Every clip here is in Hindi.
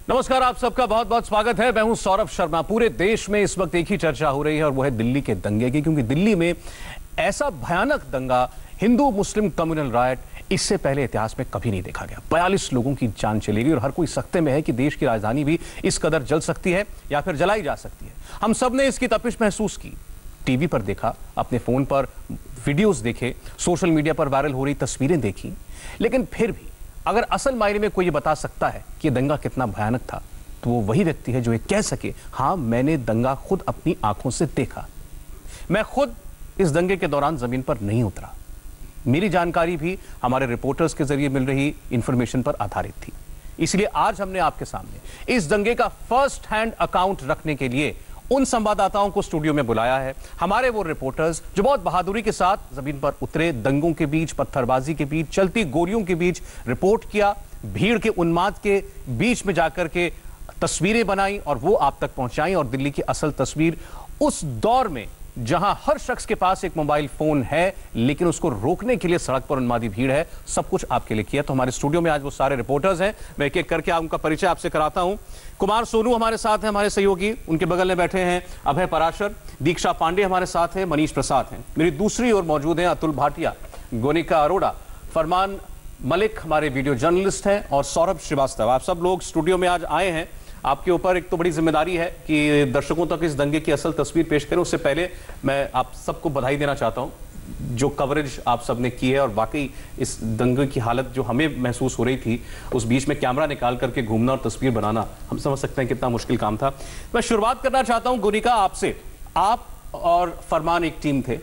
नमस्कार, आप सबका बहुत बहुत स्वागत है। मैं हूं सौरभ शर्मा। पूरे देश में इस वक्त एक ही चर्चा हो रही है और वो है दिल्ली के दंगे की, क्योंकि दिल्ली में ऐसा भयानक दंगा, हिंदू मुस्लिम कम्युनल राइट, इससे पहले इतिहास में कभी नहीं देखा गया। 42 लोगों की जान चली गई और हर कोई सकते में है कि देश की राजधानी भी इस कदर जल सकती है या फिर जलाई जा सकती है। हम सब ने इसकी तपिश महसूस की, टीवी पर देखा, अपने फोन पर वीडियोस देखे, सोशल मीडिया पर वायरल हो रही तस्वीरें देखी, लेकिन फिर भी अगर असल मायने में कोई ये बता सकता है कि ये दंगा कितना भयानक था, तो वो वही व्यक्ति है जो ये कह सके, हाँ मैंने दंगा खुद अपनी आंखों से देखा। मैं खुद इस दंगे के दौरान जमीन पर नहीं उतरा। मेरी जानकारी भी हमारे रिपोर्टर्स के जरिए मिल रही इंफॉर्मेशन पर आधारित थी। इसलिए आज हमने आपके सामने इस दंगे का फर्स्ट हैंड अकाउंट रखने के लिए उन संवाददाताओं को स्टूडियो में बुलाया है। हमारे वो रिपोर्टर्स जो बहुत बहादुरी के साथ जमीन पर उतरे, दंगों के बीच, पत्थरबाजी के बीच, चलती गोलियों के बीच रिपोर्ट किया, भीड़ के उन्माद के बीच में जाकर के तस्वीरें बनाई और वो आप तक पहुंचाई। और दिल्ली की असल तस्वीर उस दौर में जहां हर शख्स के पास एक मोबाइल फोन है, लेकिन उसको रोकने के लिए सड़क पर उन्मादी भीड़ है, सब कुछ आपके लिए किया। तो हमारे स्टूडियो में आज वो सारे रिपोर्टर्स हैं। मैं एक एक करके उनका परिचय आपसे कराता हूं। कुमार सोनू हमारे साथ हैं, हमारे सहयोगी, उनके बगल में बैठे हैं अभय पराशर, दीक्षा पांडे हमारे साथ हैं, मनीष प्रसाद हैं। मेरी दूसरी ओर मौजूद हैं अतुल भाटिया, गोनिका अरोड़ा, फरमान मलिक हमारे वीडियो जर्नलिस्ट हैं, और सौरभ श्रीवास्तव। आप सब लोग स्टूडियो में आज आए हैं। आपके ऊपर एक तो बड़ी जिम्मेदारी है कि दर्शकों तक इस दंगे की असल तस्वीर पेश करें। उससे पहले मैं आप सबको बधाई देना चाहता हूं, जो कवरेज आप सबने की है। और वाकई इस दंगे की हालत जो हमें महसूस हो रही थी, उस बीच में कैमरा निकाल करके घूमना और तस्वीर बनाना, हम समझ सकते हैं कितना मुश्किल काम था। मैं शुरुआत करना चाहता हूं गोनिका आपसे। आप और फरमान एक टीम थे।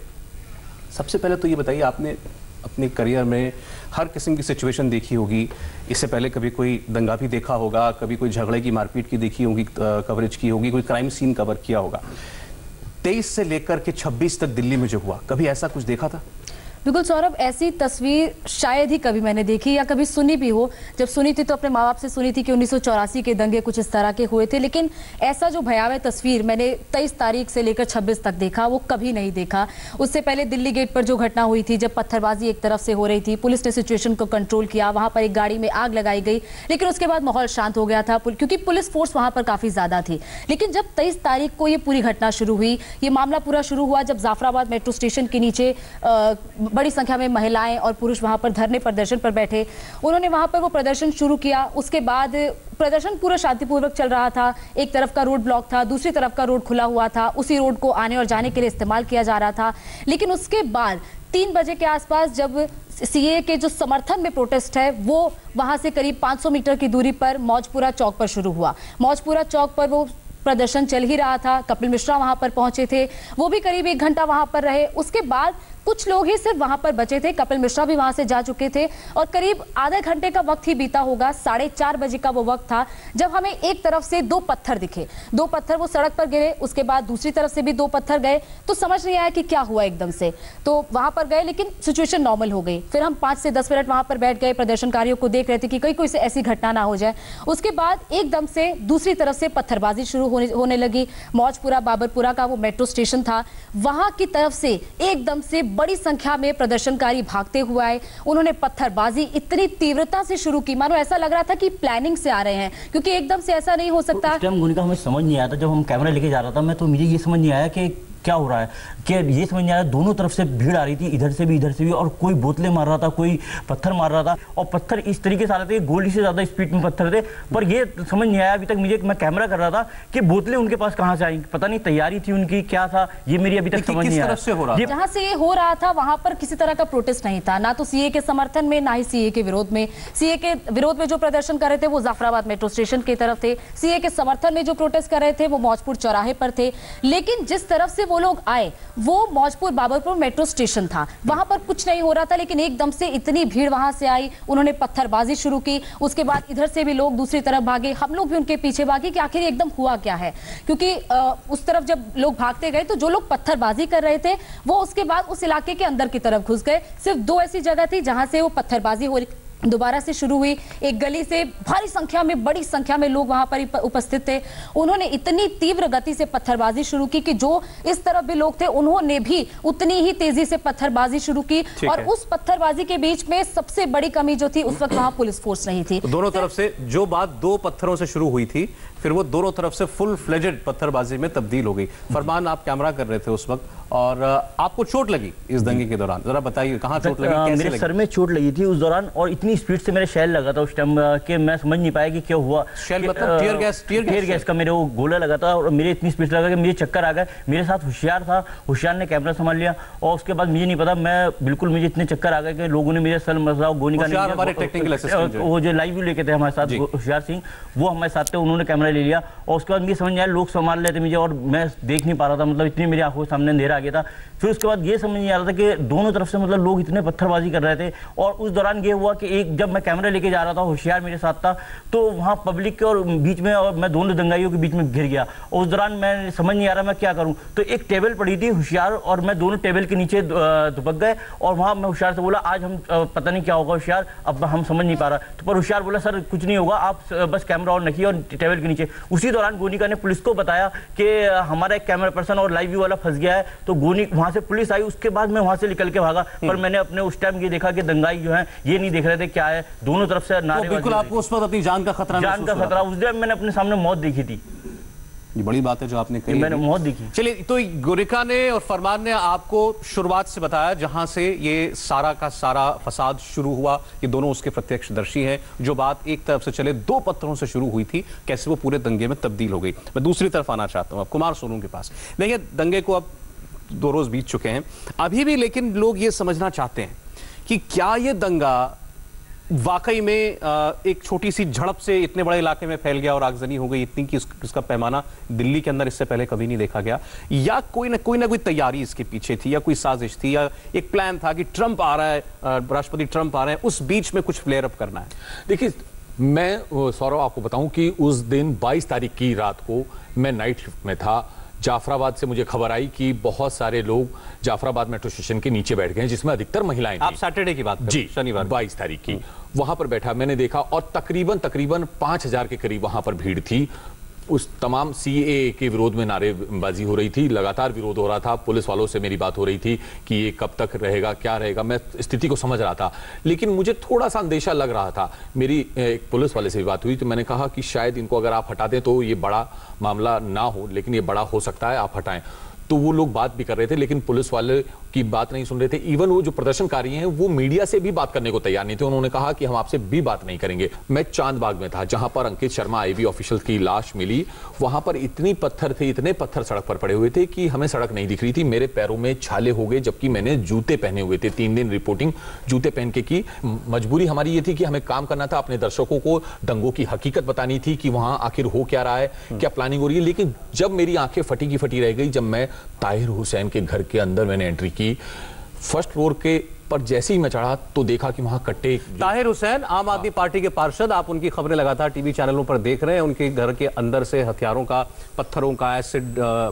सबसे पहले तो ये बताइए, आपने अपने करियर में हर किस्म की सिचुएशन देखी होगी। इससे पहले कभी कोई दंगा भी देखा होगा, कभी कोई झगड़े की, मारपीट की देखी होगी, कवरेज की होगी, कोई क्राइम सीन कवर किया होगा। 23 से लेकर के 26 तक दिल्ली में जो हुआ, कभी ऐसा कुछ देखा था? बिल्कुल सौरभ, ऐसी तस्वीर शायद ही कभी मैंने देखी या कभी सुनी भी हो। जब सुनी थी तो अपने माँ बाप से सुनी थी कि 1984 के दंगे कुछ इस तरह के हुए थे, लेकिन ऐसा जो भयावह तस्वीर मैंने 23 तारीख से लेकर 26 तक देखा, वो कभी नहीं देखा। उससे पहले दिल्ली गेट पर जो घटना हुई थी, जब पत्थरबाजी एक तरफ से हो रही थी, पुलिस ने सिचुएशन को कंट्रोल किया, वहां पर एक गाड़ी में आग लगाई गई, लेकिन उसके बाद माहौल शांत हो गया था क्योंकि पुलिस फोर्स वहां पर काफी ज्यादा थी। लेकिन जब 23 तारीख को ये पूरी घटना शुरू हुई, ये मामला पूरा शुरू हुआ जब जाफराबाद मेट्रो स्टेशन के नीचे बड़ी संख्या में महिलाएं और पुरुष वहां पर धरने प्रदर्शन पर बैठे। उन्होंने वहां पर वो प्रदर्शन शुरू किया। उसके बाद प्रदर्शन पूरा शांतिपूर्वक चल रहा था। एक तरफ का रोड ब्लॉक था, दूसरी तरफ का रोड खुला हुआ था। उसी रोड को आने और जाने के लिए इस्तेमाल किया जा रहा था। लेकिन उसके बाद 3 बजे के आसपास जब सीए के जो समर्थन में प्रोटेस्ट है, वो वहां से करीब 500 मीटर की दूरी पर मौजपुरा चौक पर शुरू हुआ। मौजपुरा चौक पर वो प्रदर्शन चल ही रहा था। कपिल मिश्रा वहां पर पहुंचे थे, वो भी करीब 1 घंटा वहां पर रहे। उसके बाद कुछ लोग ही सिर्फ वहां पर बचे थे। कपिल मिश्रा भी वहां से जा चुके थे और करीब आधे घंटे का वक्त ही बीता होगा। 4:30 बजे का वो वक्त था जब हमें एक तरफ से 2 पत्थर दिखे। 2 पत्थर वो सड़क पर गिरे, उसके बाद दूसरी तरफ से भी 2 पत्थर गए। तो समझ नहीं आया कि क्या हुआ एकदम से। तो वहां पर गए, लेकिन सिचुएशन नॉर्मल हो गई। फिर हम 5 से 10 मिनट वहां पर बैठ गए, प्रदर्शनकारियों को देख रहे थे कि कहीं कोई ऐसी घटना ना हो जाए। उसके बाद एकदम से दूसरी तरफ से पत्थरबाजी शुरू होने लगी। मौजपुरा बाबरपुरा का वो मेट्रो स्टेशन था, वहां की तरफ से एकदम से बड़ी संख्या में प्रदर्शनकारी भागते हुए आए। उन्होंने पत्थरबाजी इतनी तीव्रता से शुरू की, मानो ऐसा लग रहा था कि प्लानिंग से आ रहे हैं, क्योंकि एकदम से ऐसा नहीं हो सकता। उस टाइम गोनिका हमें समझ नहीं आया था, जब हम कैमरा लेके जा रहा था मैं, तो मुझे ये समझ नहीं आया कि क्या हो रहा है, कि ये समझ नहीं आया। दोनों तरफ से भीड़ आ रही थी, इधर से भी, और कोई बोतलें मार रहा था, कोई पत्थर मार रहा था, और पत्थर इस तरीके से आ रहे थे, गोली से ज्यादा स्पीड में पत्थर थे। पर ये समझ नहीं आया अभी तक मुझे, मैं कैमरा कर रहा था, कि बोतलें उनके पास कहां से आई, पता नहीं तैयारी थी उनकी, क्या था, ये मेरी अभी तक समझ नहीं आया। जहां से ये हो रहा था वहां पर किसी तरह का प्रोटेस्ट नहीं था, ना तो सीए के समर्थन में, ना ही सीए के विरोध में। सीए के विरोध में जो प्रदर्शन कर रहे थे वो जाफराबाद मेट्रो स्टेशन की तरफ थे। सीए के समर्थन में जो प्रोटेस्ट कर रहे थे वो मौजपुर चौराहे पर थे। लेकिन जिस तरफ से वो लोग आए वो मौजपुर बाबरपुर मेट्रो स्टेशन था, वहां पर कुछ नहीं हो रहा था। लेकिन एकदम से इतनी भीड़ वहां से आई, उन्होंने पत्थरबाजी शुरू की। उसके बाद इधर से भी लोग दूसरी तरफ भागे, हम लोग भी उनके पीछे भागे कि आखिर एकदम हुआ क्या है। क्योंकि उस तरफ जब लोग भागते गए तो जो लोग पत्थरबाजी कर रहे थे वो उसके बाद उस इलाके के अंदर की तरफ घुस गए। सिर्फ 2 ऐसी जगह थी जहां से वो पत्थरबाजी दोबारा से शुरू हुई। एक गली से भारी संख्या में, बड़ी संख्या में लोग वहां पर उपस्थित थे। उन्होंने इतनी तीव्र गति से पत्थरबाजी शुरू की कि जो इस तरफ भी लोग थे उन्होंने भी उतनी ही तेजी से पत्थरबाजी शुरू की। और उस पत्थरबाजी के बीच में सबसे बड़ी कमी जो थी, उस वक्त वहां पुलिस फोर्स नहीं थी। तो दोनों तरफ से जो बात दो पत्थरों से शुरू हुई थी, फिर वो दोनों तरफ से फुल फ्लेजेड पत्थरबाजी में तब्दील हो गई। फरमान, आप कैमरा कर रहे थे उस वक्त और आपको चोट लगी इस दंगे के दौरान, जरा बताइए कहां चोट लगी, कैसे मेरे लगी? सर में चोट लगी थी उस दौरान, और इतनी स्पीड से मेरे शेल लगा था उस टाइम कि मैं समझ नहीं पाया कि क्या हुआ। शेल मतलब टीयर गैस का मेरे वो गोला लगा था, और मेरे इतनी स्पीड लगा कि मुझे चक्कर आ गए। मेरे साथ होशियार था, होशियार ने कैमरा संभाल लिया, और उसके बाद मुझे नहीं पता, मैं बिल्कुल, मुझे इतने चक्कर आ गए कि लोगों ने मेरे सर मसला गोनी का हमारे टेक्निकल असिस्टेंट वो जो लाइव लेके थे हमारे साथ, होशियार सिंह, वो हमारे साथ थे, उन्होंने कैमरा ले लिया। और उसके बाद मुझे समझ आया लोग संभाल रहे थे मुझे, और मैं देख नहीं पा रहा था, मतलब इतनी मेरी आंखों के सामने अंधेरा आ गया था। फिर उसके बाद ये समझ नहीं आ रहा था कि दोनों तरफ से मतलब लोग इतने पत्थरबाजी कर रहे थे। और उस दौरान ये हुआ कि एक, जब मैं कैमरा लेके जा रहा था, होशियार मेरे साथ था, तो वहाँ पब्लिक के और बीच में, और मैं दोनों दंगाइयों के बीच में घिर गया। और उस दौरान मैं समझ नहीं आ रहा मैं क्या करूँ। तो एक टेबल पड़ी थी, होशियार और मैं दोनों टेबल के नीचे दुबक गए, और वहाँ मैं होशियार से बोला आज हम पता नहीं क्या होगा होशियार, अब हम समझ नहीं पा रहा। तो पर होशियार बोला सर कुछ नहीं होगा, आप बस कैमरा ऑन रखिए और टेबल के नीचे। उसी दौरान गोनिका ने पुलिस को बताया कि हमारा एक कैमरा पर्सन और लाइव व्यू वाला फंस गया है। तो गोनी, वहाँ से पुलिस आई, उसके बाद मैं वहाँ से निकल के भागा। पर मैंने अपने उस टाइम ये देखा कि दंगाई जो है ये नहीं देख रहे थे क्या है, दोनों तरफ से नारेबाजी। बिल्कुल, आपको उस वक्त अपनी जान का खतरा उस दिन मैंने अपने सामने मौत देखी थी। ये बड़ी बात है जो आपने कही, मैंने मौत देखी। चलिए, तो गोरिका ने और फरमान ने आपको शुरुआत से बताया जहां से ये सारा का सारा फसाद शुरू हुआ, ये दोनों उसके प्रत्यक्षदर्शी हैं। जो बात एक तरफ से चले दो पत्थरों से शुरू हुई थी, कैसे वो पूरे दंगे में तब्दील हो गई। मैं दूसरी तरफ आना चाहता हूं, अब कुमार सोनू के पास। देखिए, दंगे को अब 2 रोज बीत चुके हैं अभी भी, लेकिन लोग ये समझना चाहते हैं कि क्या ये दंगा वाकई में एक छोटी सी झड़प से इतने बड़े इलाके में फैल गया और आगजनी हो गई इतनी कि इसका पैमाना दिल्ली के अंदर इससे पहले कभी नहीं देखा गया, या कोई ना कोई तैयारी इसके पीछे थी, या कोई साजिश थी, या एक प्लान था कि ट्रंप आ रहा है, राष्ट्रपति ट्रंप आ रहे हैं, उस बीच में कुछ फ्लेयर अप करना है? देखिए, मैं सौरभ आपको बताऊं कि उस दिन 22 तारीख की रात को मैं नाइट शिफ्ट में था। जाफराबाद से मुझे खबर आई कि बहुत सारे लोग जाफराबाद मेट्रो स्टेशन के नीचे बैठ गए हैं, जिसमें अधिकतर महिलाएं थी। आप सैटरडे की बात कर रहे हैं? जी, शनिवार 22 तारीख की। वहां पर बैठा मैंने देखा, और तकरीबन 5000 के करीब वहां पर भीड़ थी। उस तमाम सीएए के विरोध में नारेबाजी हो रही थी, लगातार विरोध हो रहा था। पुलिस वालों से मेरी बात हो रही थी कि ये कब तक रहेगा, क्या रहेगा। मैं स्थिति को समझ रहा था, लेकिन मुझे थोड़ा सा अंदेशा लग रहा था। मेरी एक पुलिस वाले से भी बात हुई, तो मैंने कहा कि शायद इनको अगर आप हटा दें तो ये बड़ा मामला ना हो, लेकिन ये बड़ा हो सकता है, आप हटाएं। तो वो लोग बात भी कर रहे थे, लेकिन पुलिस वाले की बात नहीं सुन रहे थे। इवन वो जो प्रदर्शनकारी हैं वो मीडिया से भी बात करने को तैयार नहीं थे। उन्होंने कहा कि हम आपसे भी बात नहीं करेंगे। मैं चांदबाग में था, जहां पर अंकित शर्मा आईबी ऑफिशियल की लाश मिली। वहां पर इतनी पत्थर थे, इतने पत्थर सड़क पर पड़े हुए थे कि हमें सड़क नहीं दिख रही थी। मेरे पैरों में छाले हो गए, जबकि मैंने जूते पहने हुए थे। 3 दिन रिपोर्टिंग जूते पहन के की। मजबूरी हमारी ये थी कि हमें काम करना था, अपने दर्शकों को दंगों की हकीकत बतानी थी कि वहां आखिर हो क्या रहा है, क्या प्लानिंग हो रही है। लेकिन जब मेरी आंखें फटी की फटी रह गई, जब मैं ताहिर हुसैन के घर के अंदर मैंने एंट्री की, फर्स्ट फ्लोर के पर जैसे ही मैं चढ़ा तो देखा कि वहां कट्टे। ताहिर हुसैन आम आदमी पार्टी के पार्षद, आप उनकी खबरें लगातार टीवी चैनलों पर देख रहे हैं। उनके घर के अंदर से हथियारों का, पत्थरों का, एसिड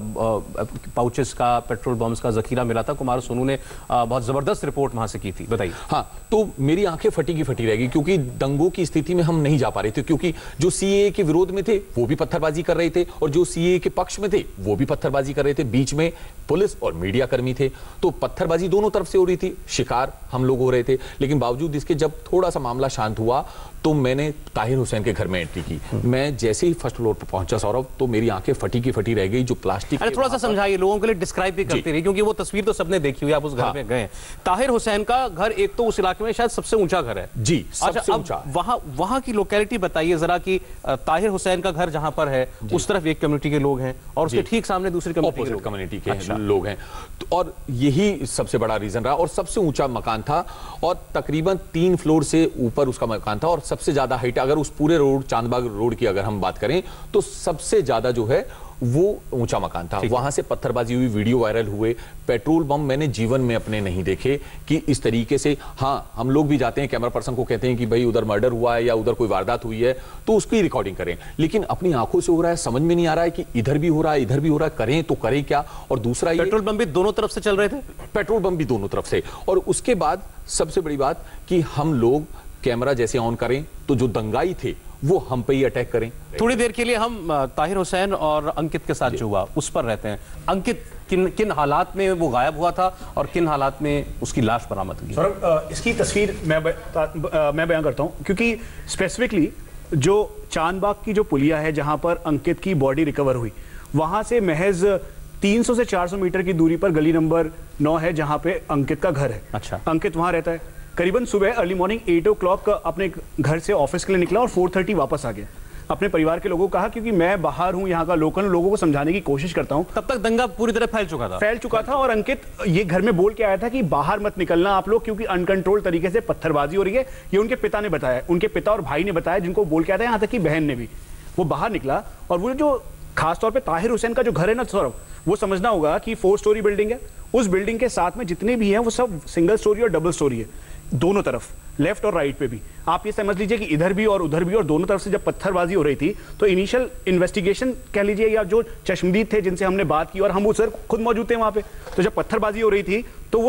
पाउचेस का, पेट्रोल बम्स का जखीरा मिला था। कुमार सोनू ने बहुत जबरदस्त रिपोर्ट वहां से की थी, बताइए। हाँ, तो मेरी आंखें फटी की फटी रह गई, क्योंकि दंगों की स्थिति में हम नहीं जा पा रहे थे, क्योंकि जो सीएए के विरोध में थे वो भी पत्थरबाजी कर रहे थे, और जो सीएए के पक्ष में थे वो भी पत्थरबाजी कर रहे थे। बीच में पुलिस और मीडिया कर्मी थे, तो पत्थरबाजी दोनों तरफ से हो रही थी। शिकार हम लोग हो रहे थे, लेकिन बावजूद इसके जब थोड़ा सा मामला शांत हुआ तो मैंने ताहिर हुसैन के घर में एंट्री की। मैं जैसे ही फर्स्ट फ्लोर पर पहुंचा सौरभ, तो मेरी आंखें फटी की फटी रह गई। जो प्लास्टिक, अरे थोड़ा सा समझाइए, लोगों के लिए डिस्क्राइब भी करते रहिए, क्योंकि वो तस्वीर तो सबने देखी हुई, आप उस घर में गए। ताहिर हुसैन का घर एक तो उस इलाके में शायद सबसे ऊंचा घर है। जी, सबसे ऊंचा। वहां की लोकेलिटी बताइए जरा कि ताहिर हुसैन का घर जहां पर है, उस तरफ एक कम्युनिटी के लोग हैं और उसके ठीक सामने दूसरी कम्युनिटी के लोग हैं। और यही सबसे बड़ा रीजन रहा, और सबसे ऊंचा मकान था, और तकरीबन 3 फ्लोर से ऊपर उसका मकान था, और सबसे ज्यादा हाइट, अगर उस पूरे रोड, चांदबाग रोड की अगर हम बात करें, तो सबसे ज्यादा जो है वो ऊंचा मकान था। वहां से पत्थरबाजी हुई, वीडियो वायरल हुए। पेट्रोल बम मैंने जीवन में अपने नहीं देखे कि इस तरीके से। हाँ, हम लोग भी जाते हैं, कैमरा पर्सन को कहते हैं कि भाई उधर मर्डर हुआ है या उधर कोई वारदात हुई है, तो उसकी रिकॉर्डिंग करें, लेकिन अपनी आंखों से हो रहा है, समझ में नहीं आ रहा है कि इधर भी हो रहा है, इधर भी हो रहा है, करें तो करें क्या। और दूसरा, पेट्रोल बम भी दोनों तरफ से चल रहे थे। पेट्रोल बम भी दोनों तरफ से। और उसके बाद सबसे बड़ी बात कि हम लोग कैमरा जैसे ऑन करें तो जो दंगाई थे वो हम पे ही अटैक करें। थोड़ी देर के लिए हम ताहिर हुसैन और अंकित के साथ जो हुआ उस पर रहते हैं। अंकित किन हालात में वो गायब हुआ था और किन हालात में उसकी लाश बरामद हुई? सौरभ, इसकी तस्वीर मैं बयां करता हूं, क्योंकि स्पेसिफिकली जो चांदबाग की जो पुलिया है जहां पर अंकित की बॉडी रिकवर हुई, वहां से महज 300 से 400 मीटर की दूरी पर गली नंबर 9 है जहां पे अंकित का घर है। अच्छा। अंकित वहां रहता है। करीबन सुबह अर्ली मॉर्निंग 8 o'clock अपने घर से ऑफिस के लिए निकला और 4:30 वापस आ गया। अपने परिवार के लोगों को कहा, क्योंकि मैं बाहर हूं, यहाँ का लोकल लोगों को समझाने की कोशिश करता हूं। तब तक दंगा पूरी तरह फैल चुका था और अंकित ये घर में बोल के आया था कि बाहर मत निकलना आप लोग, क्योंकि अनकंट्रोल तरीके से पत्थरबाजी हो रही है। ये उनके पिता ने बताया, उनके पिता और भाई ने बताया, जिनको बोल के आया था, यहाँ तक कि बहन ने भी। वो बाहर निकला और वो जो खासतौर पर ताहिर हुसैन का जो घर है ना सौरभ, वो समझना होगा कि 4 स्टोरी बिल्डिंग है। उस बिल्डिंग के साथ में जितने भी हैं वो सब सिंगल स्टोरी और डबल स्टोरी है, दोनों तरफ, लेफ्ट और राइट पे भी। आप ये समझ लीजिए कि इधर भी और उधर भी, और दोनों तरफ से जब पत्थरबाजी हो रही थी तो इनिशियल इन्वेस्टिगेशन कह लीजिए, या जो चश्मदीद थे जिनसे हमने बात की, और हम उस खुद मौजूद थे वहां पे, तो जब पत्थरबाजी हो रही थी तो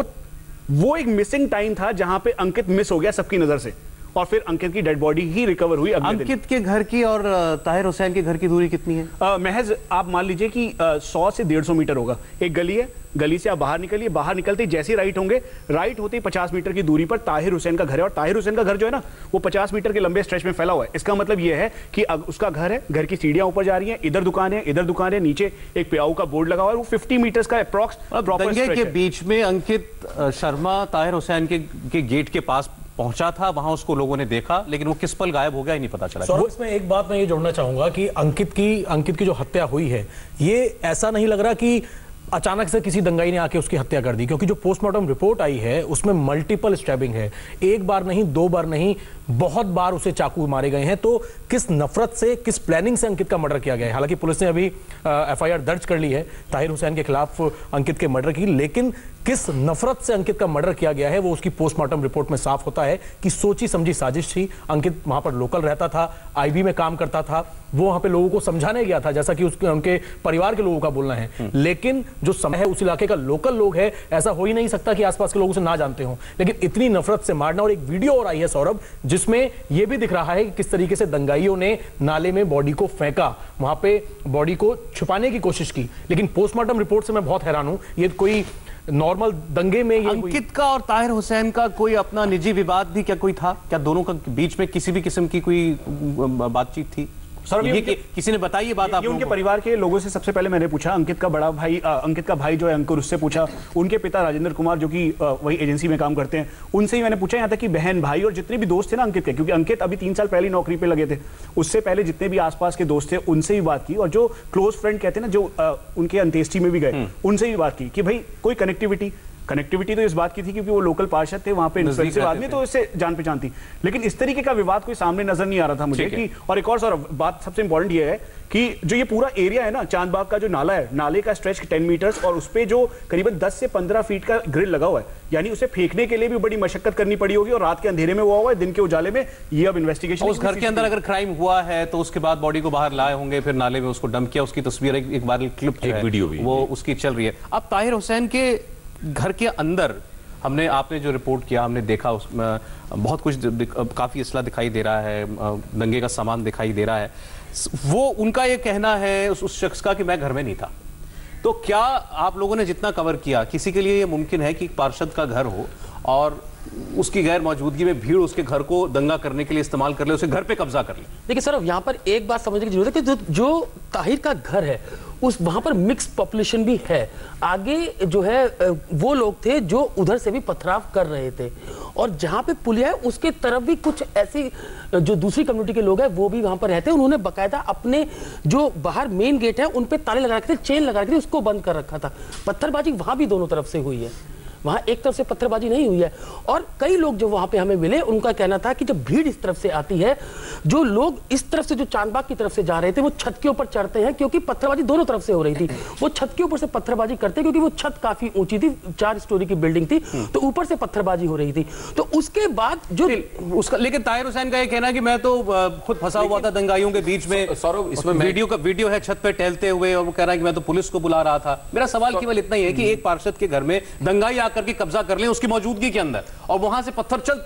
वो एक मिसिंग टाइम था जहां पे अंकित मिस हो गया सबकी नजर से, और फिर अंकित की डेड बॉडी ही रिकवर हुई। अंकित के घर की और ताहिर हुसैन के घर की दूरी कितनी है? महज आप मान लीजिए कि 100 से 150 मीटर होगा। एक गली है, गली से आप बाहर निकलिए, बाहर निकलते ही जैसे राइट होंगे, राइट होते ही 50 मीटर की दूरी पर ताहिर हुसैन का घर है। और ताहिर हुसैन का घर जो है ना, वो 50 मीटर के लंबे स्ट्रेच में फैला हुआ है। इसका मतलब ये है कि उसका घर है, घर की सीढ़ियां ऊपर जा रही हैं, इधर दुकान है, इधर दुकान है, नीचे एक प्याऊ का बोर्ड लगा हुआ है। वो 50 मीटर्स का अप्रॉक्स दंगे के बीच में अंकित शर्मा ताहिर हुसैन के गेट के पास पहुंचा था, वहां उसको लोगों ने देखा, लेकिन वो किस पल गायब हो गया नहीं पता चला। सौरभ, इसमें एक बात मैं ये जोड़ना चाहूंगा कि अंकित की जो हत्या हुई है, ये ऐसा नहीं लग रहा कि अचानक से किसी दंगाई ने आके उसकी हत्या कर दी, क्योंकि जो पोस्टमार्टम रिपोर्ट आई है उसमें मल्टीपल स्टैबिंग है। एक बार नहीं, 2 बार नहीं, बहुत बार उसे चाकू मारे गए हैं। तो किस नफरत से, किस प्लानिंग से अंकित का मर्डर किया गया है? हालांकि पुलिस ने अभी FIR दर्ज कर ली है ताहिर हुसैन के खिलाफ अंकित के मर्डर की, लेकिन किस नफरत से अंकित का मर्डर किया गया है वो उसकी पोस्टमार्टम रिपोर्ट में साफ होता है कि सोची समझी साजिश थी। अंकित वहां पर लोकल रहता था, IB में काम करता था, वो वहां पे लोगों को समझाने गया था, जैसा कि उनके परिवार के लोगों का बोलना है। लेकिन जो समय है, उस इलाके का लोकल लोग है, ऐसा हो ही नहीं सकता कि आसपास के लोगों से ना जानते हो, लेकिन इतनी नफरत से मारना। और एक वीडियो और आई है सौरभ, जिसमें यह भी दिख रहा है कि किस तरीके से दंगाइयों ने नाले में बॉडी को फेंका, वहां पे बॉडी को छुपाने की कोशिश की। लेकिन पोस्टमार्टम रिपोर्ट से मैं बहुत हैरान हूं, ये कोई नॉर्मल दंगे में अंकित का और ताहिर हुसैन का कोई अपना निजी विवाद भी क्या कोई था? क्या दोनों के बीच में किसी भी किस्म की कोई बातचीत थी? सर, ये किसी ने बताई ये बात आपको? उनके परिवार के लोगों से सबसे पहले मैंने पूछा, अंकित का बड़ा भाई, अंकित का भाई जो है अंकुर, उससे पूछा, उनके पिता राजेंद्र कुमार जो कि वही एजेंसी में काम करते हैं, उनसे ही मैंने पूछा। यहाँ तक कि बहन, भाई और जितने भी दोस्त थे ना अंकित के, क्योंकि अंकित अभी 3 साल पहले नौकरी पे लगे थे, उससे पहले जितने भी आसपास के दोस्त थे उनसे भी बात की, और जो क्लोज फ्रेंड कहते हैं ना, जो उनके अंत्येष्टि में भी गए, उनसे भी बात की कि भाई कोई कनेक्टिविटी तो इस बात की थी क्योंकि वो लोकल पार्षद थे वहां पे, इन्फ्लुएंसिव आदमी, तो इससे जान पहचान थी। लेकिन इस तरीके का विवाद कोई सामने नजर नहीं आ रहा था मुझे कि। और एक और बात सबसे इंपॉर्टेंट ये है कि जो ये पूरा एरिया है ना, चांदबाग का जो नाला है, नाले का स्ट्रेच 10 मीटर्स, और उस पे जो करीबन 10 से 15 फीट का ग्रिल लगा हुआ है, यानी उसे फेंकने के लिए भी बड़ी मशक्कत करनी पड़ी होगी, और रात के अंधेरे में हुआ है, दिन के उजाले में। ये अब इन्वेस्टिगेशन, उस घर के अंदर अगर क्राइम हुआ है तो उसके बाद बॉडी को बाहर लाए होंगे, फिर नाले में उसको डंप किया, उसकी तस्वीर, एक वायरल क्लिप, एक वीडियो भी वो उसकी चल रही है। अब ताहिर हुसैन के घर के अंदर आपने जो रिपोर्ट किया, हमने देखा उसमें बहुत कुछ, काफी असला दिखाई दे रहा है, दंगे का सामान दिखाई दे रहा है। वो उनका ये कहना है उस शख्स का कि मैं घर में नहीं था। तो क्या आप लोगों ने जितना कवर किया, किसी के लिए ये मुमकिन है कि पार्षद का घर हो और उसकी गैर मौजूदगी में भीड़ उसके घर को दंगा करने के लिए इस्तेमाल कर ले, उसके घर पे कब्जा कर ले? देखिए सर, यहाँ पर एक बात समझने की जरूरत है कि जो ताहिर का घर है, उस वहां पर मिक्स पॉपुलेशन भी है। आगे जो है वो लोग थे जो उधर से भी पथराव कर रहे थे, और जहां पे पुलिया है उसके तरफ भी कुछ ऐसी जो दूसरी कम्युनिटी के लोग हैं वो भी वहां पर रहते हैं। उन्होंने बकायदा अपने जो बाहर मेन गेट है उन पे ताले लगा रखे थे, चेन लगा रखे थे, उसको बंद कर रखा था। पत्थरबाजी वहां भी दोनों तरफ से हुई है, वहां एक तरफ से पत्थरबाजी नहीं हुई है। और कई लोग जो वहां पे हमें मिले, उनका कहना था कि जब भीड़ इस तरफ से आती है, जो लोग इस तरफ से जो चांदबाग की तरफ से जा रहे थे वो छत के ऊपर चढ़ते हैं, क्योंकि पत्थरबाजी दोनों तरफ से हो रही थी। वो छत के ऊपर से पत्थरबाजी करते क्योंकि वो छत काफी ऊंची थी, 4 स्टोरी की बिल्डिंग थी, तो ऊपर से पत्थरबाजी हो रही थी। तो उसके बाद जो उसका, लेकिन ताहिर हुसैन का ये कहना है कि मैं तो खुद फंसा हुआ था दंगाइयों के बीच में। सौरभ, इसमें वीडियो है छत पे टहलते हुए, और वो कह रहा है कि मैं तो पुलिस को बुला रहा था। मेरा सवाल केवल इतना ही है कि एक पार्षद के घर में दंगाई आकर के कब्जा कर ले उसकी मौजूदगी के अंदर, और वहां से पत्थर चलते रहे,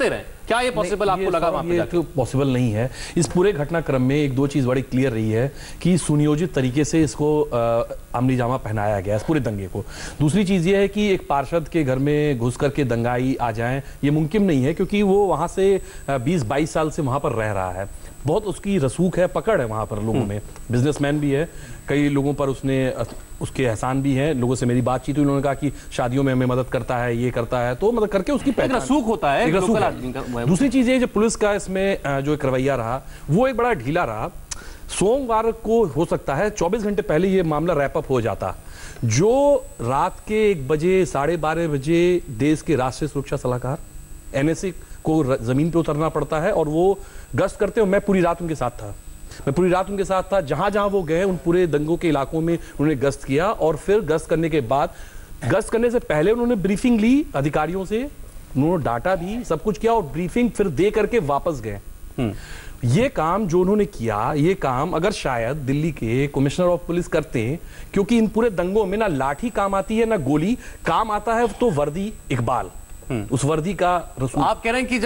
क्या ये पॉसिबल आपको लगा वहां पे ये जाके? तो पॉसिबल नहीं है। इस पूरे घटनाक्रम में एक दो चीज बड़ी क्लियर रही है कि सुनियोजित तरीके से इसको अमली जामा पहनाया गया इस पूरे दंगे को। दूसरी चीज ये है कि एक पार्षद के घर में घुस करके दंगाई आ जाएं, ये मुमकिन नहीं है, क्योंकि वो वहां से 20-22 साल से वहां पर रह रहा है, बहुत उसकी रसूख है, पकड़ है वहां पर लोगों में, बिजनेसमैन भी है, कई लोगों पर उसके एहसान भी हैं। लोगों से मेरी बातचीत हुई, उन्होंने कहा कि शादियों में हमें मदद करता है, ये करता है, तो मतलब करके उसकी पहचान, रसूख होता है, एक रसूख लोकल है। आदमी का। दूसरी चीज ये जो पुलिस का इसमें जो एक रवैया रहा वो एक बड़ा ढीला रहा। सोमवार को हो सकता है 24 घंटे पहले ये मामला रैप अप हो जाता, जो रात के 1 बजे 12:30 बजे देश के राष्ट्रीय सुरक्षा सलाहकार NSA को जमीन पे उतरना पड़ता है और वो गश्त करते हो। मैं पूरी रात उनके साथ था, जहां जहां वो गए उन पूरे दंगों के इलाकों में उन्होंने गश्त किया, और फिर गश्त करने के बाद, गश्त करने से पहले उन्होंने ब्रीफिंग ली अधिकारियों से, उन्होंने डाटा भी सब कुछ किया और ब्रीफिंग फिर दे करके वापस गए। ये काम जो उन्होंने किया, ये काम अगर शायद दिल्ली के कमिश्नर ऑफ पुलिस करते हैं, क्योंकि इन पूरे दंगों में ना लाठी काम आती है ना गोली काम आता है, तो वर्दी इकबाल, उस वर्दी का रसूख। आप कह रहे हैं कि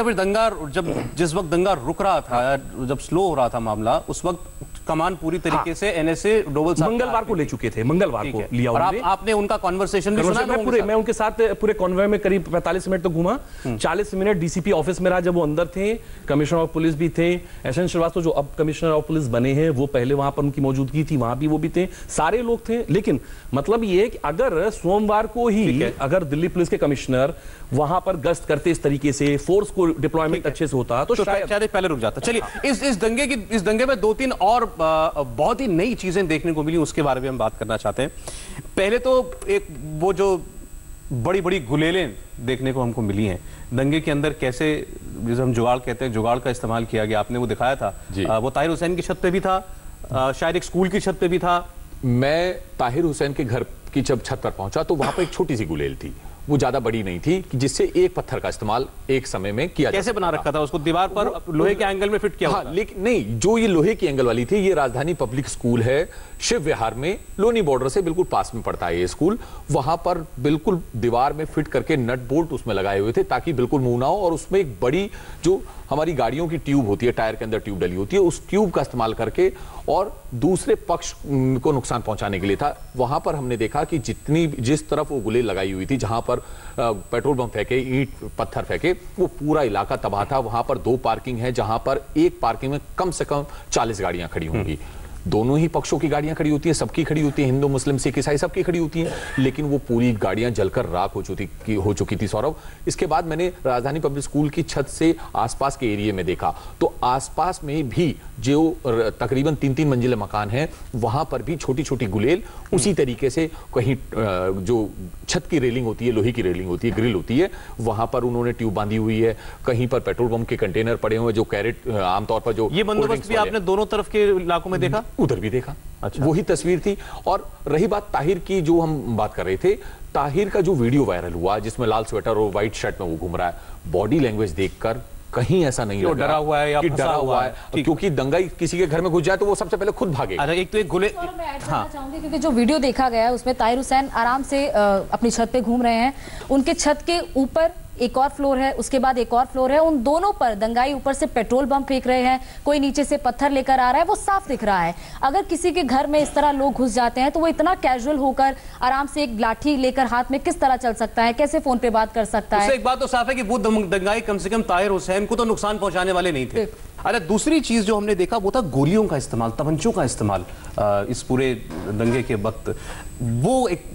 जिस वक्त दंगा रुक रहा था, जब स्लो हो रहा था मामला, उस वक्त कमान पूरी तरीके से NSA डोवल साहब मंगलवार को ले चुके थे, मंगलवार को लिया और उन्होंने। आपने उनका कॉन्वर्सेशन भी सुना? मैं उनके साथ पूरे कॉन्वॉय में करीब 45 मिनट तक घूमा। 40 मिनट DCP ऑफिस में रहा जब वो अंदर थे, कमिश्नर ऑफ पुलिस भी थे, SN श्रीवास्तव जो अब कमिश्नर ऑफ पुलिस बने हैं वो पहले वहां पर उनकी मौजूदगी थी, वहां भी वो भी थे, सारे लोग थे। लेकिन मतलब ये कि अगर सोमवार को ही अगर दिल्ली पुलिस के कमिश्नर वहां पर गश्त करते इस तरीके से, फोर्स को डिप्लॉयमेंट अच्छे से होता, तो शायद पहले रुक जाता। चलिए इस दंगे में 2-3 और बहुत ही नई चीजें देखने को मिली, उसके बारे में हम बात करना चाहते हैं। पहले तो एक वो जो बड़ी बड़ी गुलेलें देखने को हमको मिली हैं दंगे के अंदर, कैसे जिसे हम जुगाड़ कहते हैं, जुगाड़ का इस्तेमाल किया गया, आपने वो दिखाया था। वो ताहिर हुसैन की छत पे भी था, शायद एक स्कूल की छत पे भी था। मैं ताहिर हुसैन के घर की जब छत पर पहुंचा तो वहां पर एक छोटी सी गुलेल थी, वो ज्यादा बड़ी नहीं थी, कि जिससे एक पत्थर का इस्तेमाल एक समय में किया कैसे बना रखा था उसको? दीवार पर लोहे के एंगल में फिट किया? हाँ, लेकिन नहीं, जो ये लोहे की एंगल वाली थी, ये राजधानी पब्लिक स्कूल है, शिव विहार में, लोनी बॉर्डर से बिल्कुल पास में पड़ता है ये स्कूल। वहां पर बिल्कुल दीवार में फिट करके नट बोल्ट उसमें लगाए हुए थे ताकि बिल्कुल मुंह ना हो, और उसमें एक बड़ी जो हमारी गाड़ियों की ट्यूब होती है, टायर के अंदर ट्यूब डली होती है, उस ट्यूब का इस्तेमाल करके और दूसरे पक्ष को नुकसान पहुंचाने के लिए था। वहां पर हमने देखा कि जिस तरफ वो गुलेल लगाई हुई थी, जहां पर पेट्रोल बम फेंके, ईंट पत्थर फेंके, वो पूरा इलाका तबाह था। वहां पर 2 पार्किंग है, जहां पर एक पार्किंग में कम से कम 40 गाड़ियां खड़ी होंगी। दोनों ही पक्षों की गाड़ियां खड़ी होती हैं, सबकी खड़ी होती है, हिंदू मुस्लिम सिख ईसाई सबकी खड़ी होती हैं, लेकिन वो पूरी गाड़ियां जलकर राख हो चुकी थी सौरभ। इसके बाद मैंने राजधानी पब्लिक स्कूल की छत से आसपास के एरिया में देखा, तो आसपास में भी जो तकरीबन 3-3 मंजिले मकान हैं, वहां पर भी छोटी छोटी गुलेल उसी तरीके से, कहीं जो छत की रेलिंग होती है, लोहे की रेलिंग होती है, ग्रिल होती है, वहां पर उन्होंने ट्यूब बांधी हुई है, कहीं पर पेट्रोल पंप के कंटेनर पड़े हुए, जो कैरेट आमतौर पर जो ये बंदोबस्त भी आपने दोनों तरफ के इलाकों में देखा? उधर भी देखा। अच्छा। वही तस्वीर थी। और रही बात ताहिर की, जो हम बात कर रहे थे, ताहिर का जो वीडियो वायरल हुआ जिसमें लाल स्वेटर और व्हाइट शर्ट में वो घूम रहा है, बॉडी लैंग्वेज देखकर कहीं ऐसा नहीं लग रहा डरा हुआ है या डरा हुआ है, क्योंकि दंगाई किसी के घर में घुस जाए तो वो सबसे पहले खुद भागे। अच्छा, एक तो एक गुले मैं ऐड करना चाहूंगी, क्योंकि जो वीडियो देखा गया है उसमें ताहिर हुसैन आराम से अपनी छत पे घूम रहे हैं, उनके छत के ऊपर एक और फ्लोर है, उसके बाद एक और फ्लोर है, उन दोनों पर दंगाई ऊपर से पेट्रोल बम फेंक रहे हैं, कोई नीचे से पत्थर लेकर आ रहा है, वो साफ दिख रहा है। अगर किसी के घर में इस तरह लोग घुस जाते हैं तो वो इतना कैजुअल होकर आराम से एक लाठी लेकर हाथ में किस तरह चल सकता है, कैसे फोन पे बात कर सकता है? एक बात तो साफ है कि वो दंगाई कम से कम ताहिर हुसैन को तो नुकसान पहुंचाने वाले नहीं थे। अरे दूसरी चीज जो हमने देखा वो था गोलियों का इस्तेमाल, तमंचों का इस्तेमाल इस पूरे दंगे के वक्त। वो एक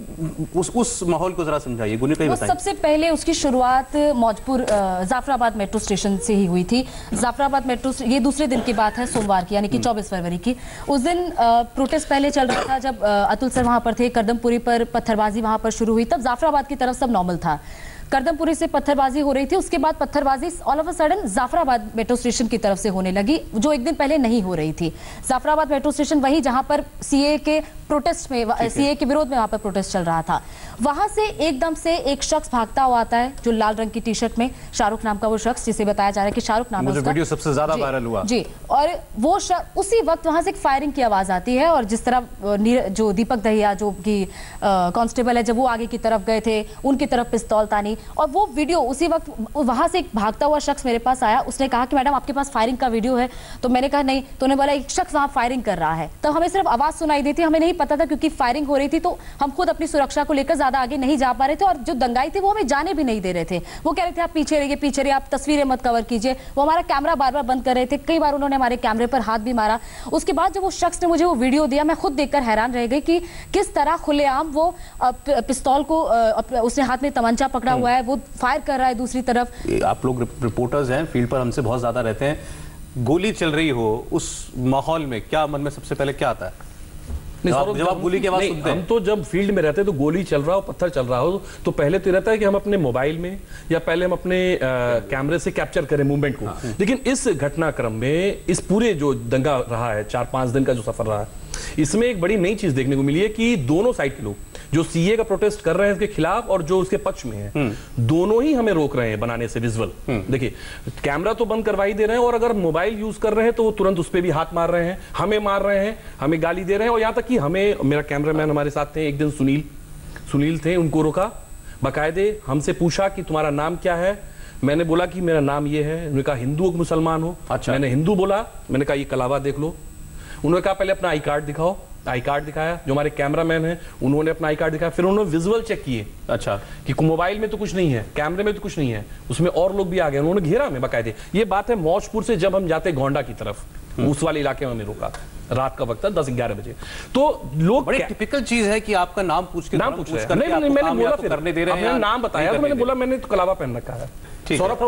उस माहौल को जरा समझाइए, गुनी कहीं बताइए। सबसे पहले उसकी शुरुआत मौजपुर जाफराबाद मेट्रो स्टेशन से ही हुई थी। जाफराबाद मेट्रो, ये दूसरे दिन की बात है, सोमवार की, यानी कि 24 फरवरी की। उस दिन प्रोटेस्ट पहले चल रहा था, जब अतुल सर वहां पर थे, करदमपुरी पर पत्थरबाजी वहां पर शुरू हुई, तब जाफराबाद की तरफ सब नॉर्मल था। करदमपुरी से पत्थरबाजी हो रही थी, उसके बाद पत्थरबाजी all of a sudden Jafrabad metro station की तरफ से होने लगी, जो एक दिन पहले नहीं हो रही थी। जाफराबाद मेट्रो स्टेशन वही जहां पर सीए के प्रोटेस्ट में, सीए के विरोध में वहां पर प्रोटेस्ट चल रहा था। वहां से एकदम से एक शख्स भागता हुआ आता है, जो लाल रंग की टी शर्ट में, शाहरुख नाम का वो शख्स, जिसे बताया जा रहा है कि शाहरुख नाम है उसका। वीडियो सबसे ज्यादा वायरल हुआ जी, और वो उसी वक्त वहां से एक फायरिंग की आवाज आती है, और जिस तरह जो दीपक दहिया जो कि कांस्टेबल है, जब वो आगे की तरफ गए थे, उनकी तरफ पिस्तौल तानी, और वो वीडियो उसी वक्त वहां से एक भागता हुआ शख्स मेरे पास आया, उसने कहा कि मैडम आपके पास फायरिंग का वीडियो है, तो मैंने कहा नहीं, तो उन्होंने बोला एक शख्स वहां फायरिंग कर रहा है। तो हमें सिर्फ आवाज सुनाई दी थी, हमें नहीं पता था क्योंकि फायरिंग हो रही थी, तो हम खुद अपनी सुरक्षा को लेकर ज्यादा आगे नहीं जा पा रहे थे और जो दंगाई थे वो हमें जाने भी नहीं दे रहे थे। वो कह रहे थे आप पीछे रहिए, पीछे रहिए, आप तस्वीरें मत कवर कीजिए। वो हमारा कैमरा बार बार बंद कर रहे थे, कई बार उन्होंने हमारे कैमरे पर हाथ भी मारा। उसके बाद जब वो शख्स ने मुझे वो वीडियो दिया, मैं खुद देखकर हैरान रह गई कि किस तरह खुलेआम वो पिस्तौल को, उसने हाथ में तमंचा पकड़ा हुआ है, वो फायर कर रहा है दूसरी तरफ। आप लोग रिपोर्टर्स हैं, फील्ड पर हमसे बहुत ज्यादा रहते हैं, गोली चल रही हो उस माहौल में क्या मन में सबसे पहले क्या आता है? जब आप गोली की आवाज सुनते हैं? हम तो जब फील्ड में रहते हैं तो गोली चल रहा हो, पत्थर चल रहा हो, तो पहले तो रहता है कि हम अपने मोबाइल में या पहले हम अपने कैमरे से कैप्चर करें मूवमेंट को। लेकिन इस घटनाक्रम में इस पूरे जो दंगा रहा है, 4-5 दिन का जो सफर रहा है, इसमें एक बड़ी नई चीज देखने को मिली है कि दोनों साइड के लोग जो सीए का प्रोटेस्ट कर रहे हैं इसके खिलाफ और जो उसके पक्ष में है, दोनों ही हमें रोक रहे हैं बनाने से विजुअल। देखिए, कैमरा तो बंद करवा ही दे रहे हैं और अगर मोबाइल यूज कर रहे हैं तो वो तुरंत उस पर भी हाथ मार रहे हैं, हमें मार रहे हैं, हमें गाली दे रहे हैं। और यहाँ तक कि हमें, मेरा कैमरामैन हमारे साथ थे एक दिन, सुनील थे, उनको रोका, बाकायदे हमसे पूछा कि तुम्हारा नाम क्या है। मैंने बोला कि मेरा नाम ये है। उन्होंने कहा हिंदू हो कि मुसलमान हो? अच्छा। मैंने हिंदू बोला। मैंने कहा ये कलावा देख लो। उन्होंने कहा पहले अपना आई कार्ड दिखाओ। आई कार्ड दिखाया। जो हमारे कैमरामैन हैं उन्होंने अपना आई कार्ड दिखाया। फिर उन्होंने विजुअल चेक किए। अच्छा, कि मोबाइल में तो कुछ नहीं है, कैमरे में तो कुछ नहीं है, उसमें और लोग भी आ गए। उन्होंने घेरा हमें बाकायदे। ये बात है मौजपुर से जब हम जाते गोंडा की तरफ, उस वाले इलाके में हमें रोका, रात का वक्त था 10-11 बजे। तो लोग, बड़ी टिपिकल चीज है कि आपका नाम पूछ के नाम पूछ रहे हैं। नहीं, मैंने बोला, फिर करने दे रहे हैं, मैंने नाम बताया तो मैंने बोला मैंने तो कलावा पहन रखा है। सौरभ,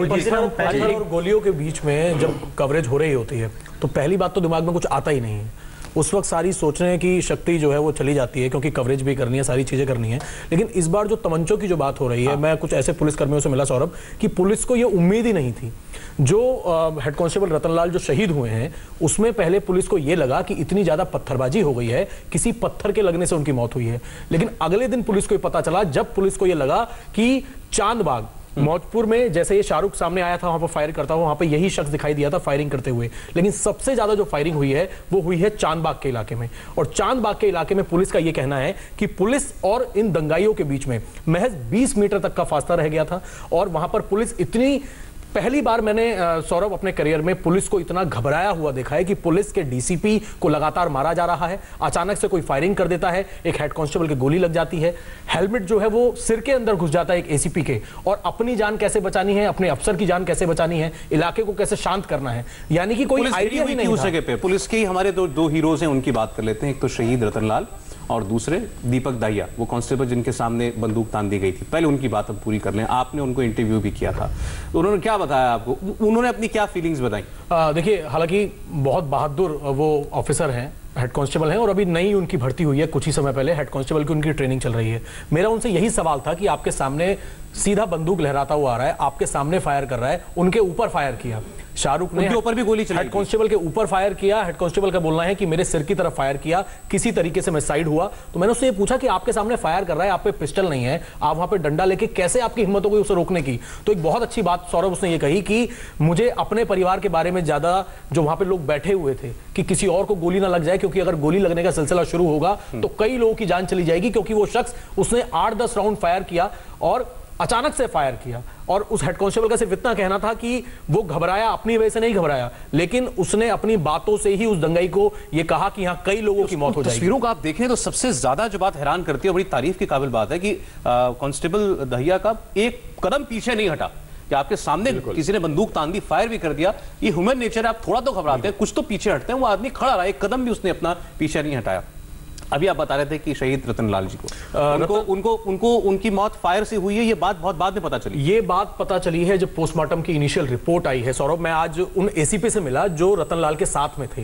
और गोलियों के बीच में जब कवरेज हो रही होती है तो पहली बात तो दिमाग में कुछ आता ही नहीं है। उस वक्त सारी सोचने की शक्ति जो है वो चली जाती है, क्योंकि कवरेज भी करनी है, सारी चीजें करनी है। लेकिन इस बार जो तमंचों की जो बात हो रही है, मैं कुछ ऐसे पुलिस कर्मियों से मिला सौरभ, कि पुलिस को ये उम्मीद ही नहीं थी। जो हेड कांस्टेबल रतनलाल जो शहीद हुए हैं, उसमें पहले पुलिस को ये लगा कि इतनी ज्यादा पत्थरबाजी हो गई है, किसी पत्थर के लगने से उनकी मौत हुई है। लेकिन अगले दिन पुलिस को ये पता चला, जब पुलिस को ये लगा कि चांदबाग मौजपुर में जैसे ये शाहरुख सामने आया था, वहां पर फायर करता हुआ, वहां पे यही शख्स दिखाई दिया था फायरिंग करते हुए। लेकिन सबसे ज्यादा जो फायरिंग हुई है वो हुई है चांदबाग के इलाके में। और चांदबाग के इलाके में पुलिस का ये कहना है कि पुलिस और इन दंगाइयों के बीच में महज 20 मीटर तक का फासला रह गया था। और वहां पर पुलिस इतनी, पहली बार मैंने सौरभ अपने करियर में पुलिस को इतना घबराया हुआ देखा है कि पुलिस के डीसीपी को लगातार मारा जा रहा है, अचानक से कोई फायरिंग कर देता है, एक हेड कांस्टेबल की गोली लग जाती है, हेलमेट जो है वो सिर के अंदर घुस जाता है एक एसीपी के। और अपनी जान कैसे बचानी है, अपने अफसर की जान कैसे बचानी है, इलाके को कैसे शांत करना है, यानी कि कोई आइडिया ही नहीं था। पे पुलिस के हमारे दो हीरोज हैं, उनकी बात कर लेते हैं। एक तो शहीद रतनलाल और दूसरे दीपक दाहिया, वो कांस्टेबल जिनके सामने बंदूक तान दी गई थी। पहले उनकी बात हम पूरी कर लें। आपने उनको इंटरव्यू भी किया था, उन्होंने क्या बताया आपको, उन्होंने अपनी क्या फीलिंग्स बताई? देखिए, हालांकि बहुत बहादुर वो ऑफिसर हैं, हेड कांस्टेबल हैं, और अभी नई उनकी भर्ती हुई है, कुछ ही समय पहले हेड कांस्टेबल की उनकी ट्रेनिंग चल रही है। मेरा उनसे यही सवाल था कि आपके सामने सीधा बंदूक लहराता हुआ आ रहा है, आपके सामने फायर कर रहा है, उनके ऊपर फायर किया, शाहरुख ने उनके ऊपर भी गोली चलाई, हेड कांस्टेबल के ऊपर फायर किया। हेड कांस्टेबल का बोलना है कि मेरे सिर की तरफ फायर किया, किसी तरीके से मैं साइड हुआ। तो मैंने उससे ये पूछा कि आपके सामने फायर कर रहा है, आप पे पिस्टल नहीं है, आप वहां पे डंडा लेके कैसे आपकी हिम्मत हो गई उसे रोकने की? तो एक बहुत अच्छी बात सौरभ उसने ये कही कि मुझे अपने परिवार के बारे में ज्यादा, जो वहां पे लोग बैठे हुए थे, कि किसी और को गोली ना लग जाए, क्योंकि अगर गोली लगने का सिलसिला शुरू होगा तो कई लोगों की जान चली जाएगी। क्योंकि वो शख्स, उसने 8-10 राउंड फायर किया और अचानक से फायर किया। और उस हेड कांस्टेबल का सिर्फ इतना कहना था कि वो घबराया, अपनी वजह से नहीं घबराया, लेकिन उसने अपनी बातों से ही उस दंगाई को ये कहा कि यहाँ कई लोगों की मौत हो जाएगी। तस्वीरों को आप देखें तो सबसे ज्यादा जो बात हैरान करती है, बड़ी तारीफ की काबिल बात है कि कांस्टेबल दहिया का एक कदम पीछे नहीं हटा, कि आपके सामने किसी ने बंदूक तान दी, फायर भी कर दिया। ये ह्यूमन नेचर है, आप थोड़ा तो घबराते हैं, कुछ तो पीछे हटते हैं। वो आदमी खड़ा रहा, एक कदम भी उसने अपना पीछे नहीं हटाया। अभी आप बता रहे थे कि शहीद रतनलाल जी को उनको उनकी मौत फायर से हुई है, ये बात बहुत बाद में पता चली। ये बात पता चली है जब पोस्टमार्टम की इनिशियल रिपोर्ट आई है। सौरभ, मैं आज उन एसीपी से मिला जो रतनलाल के साथ में थे।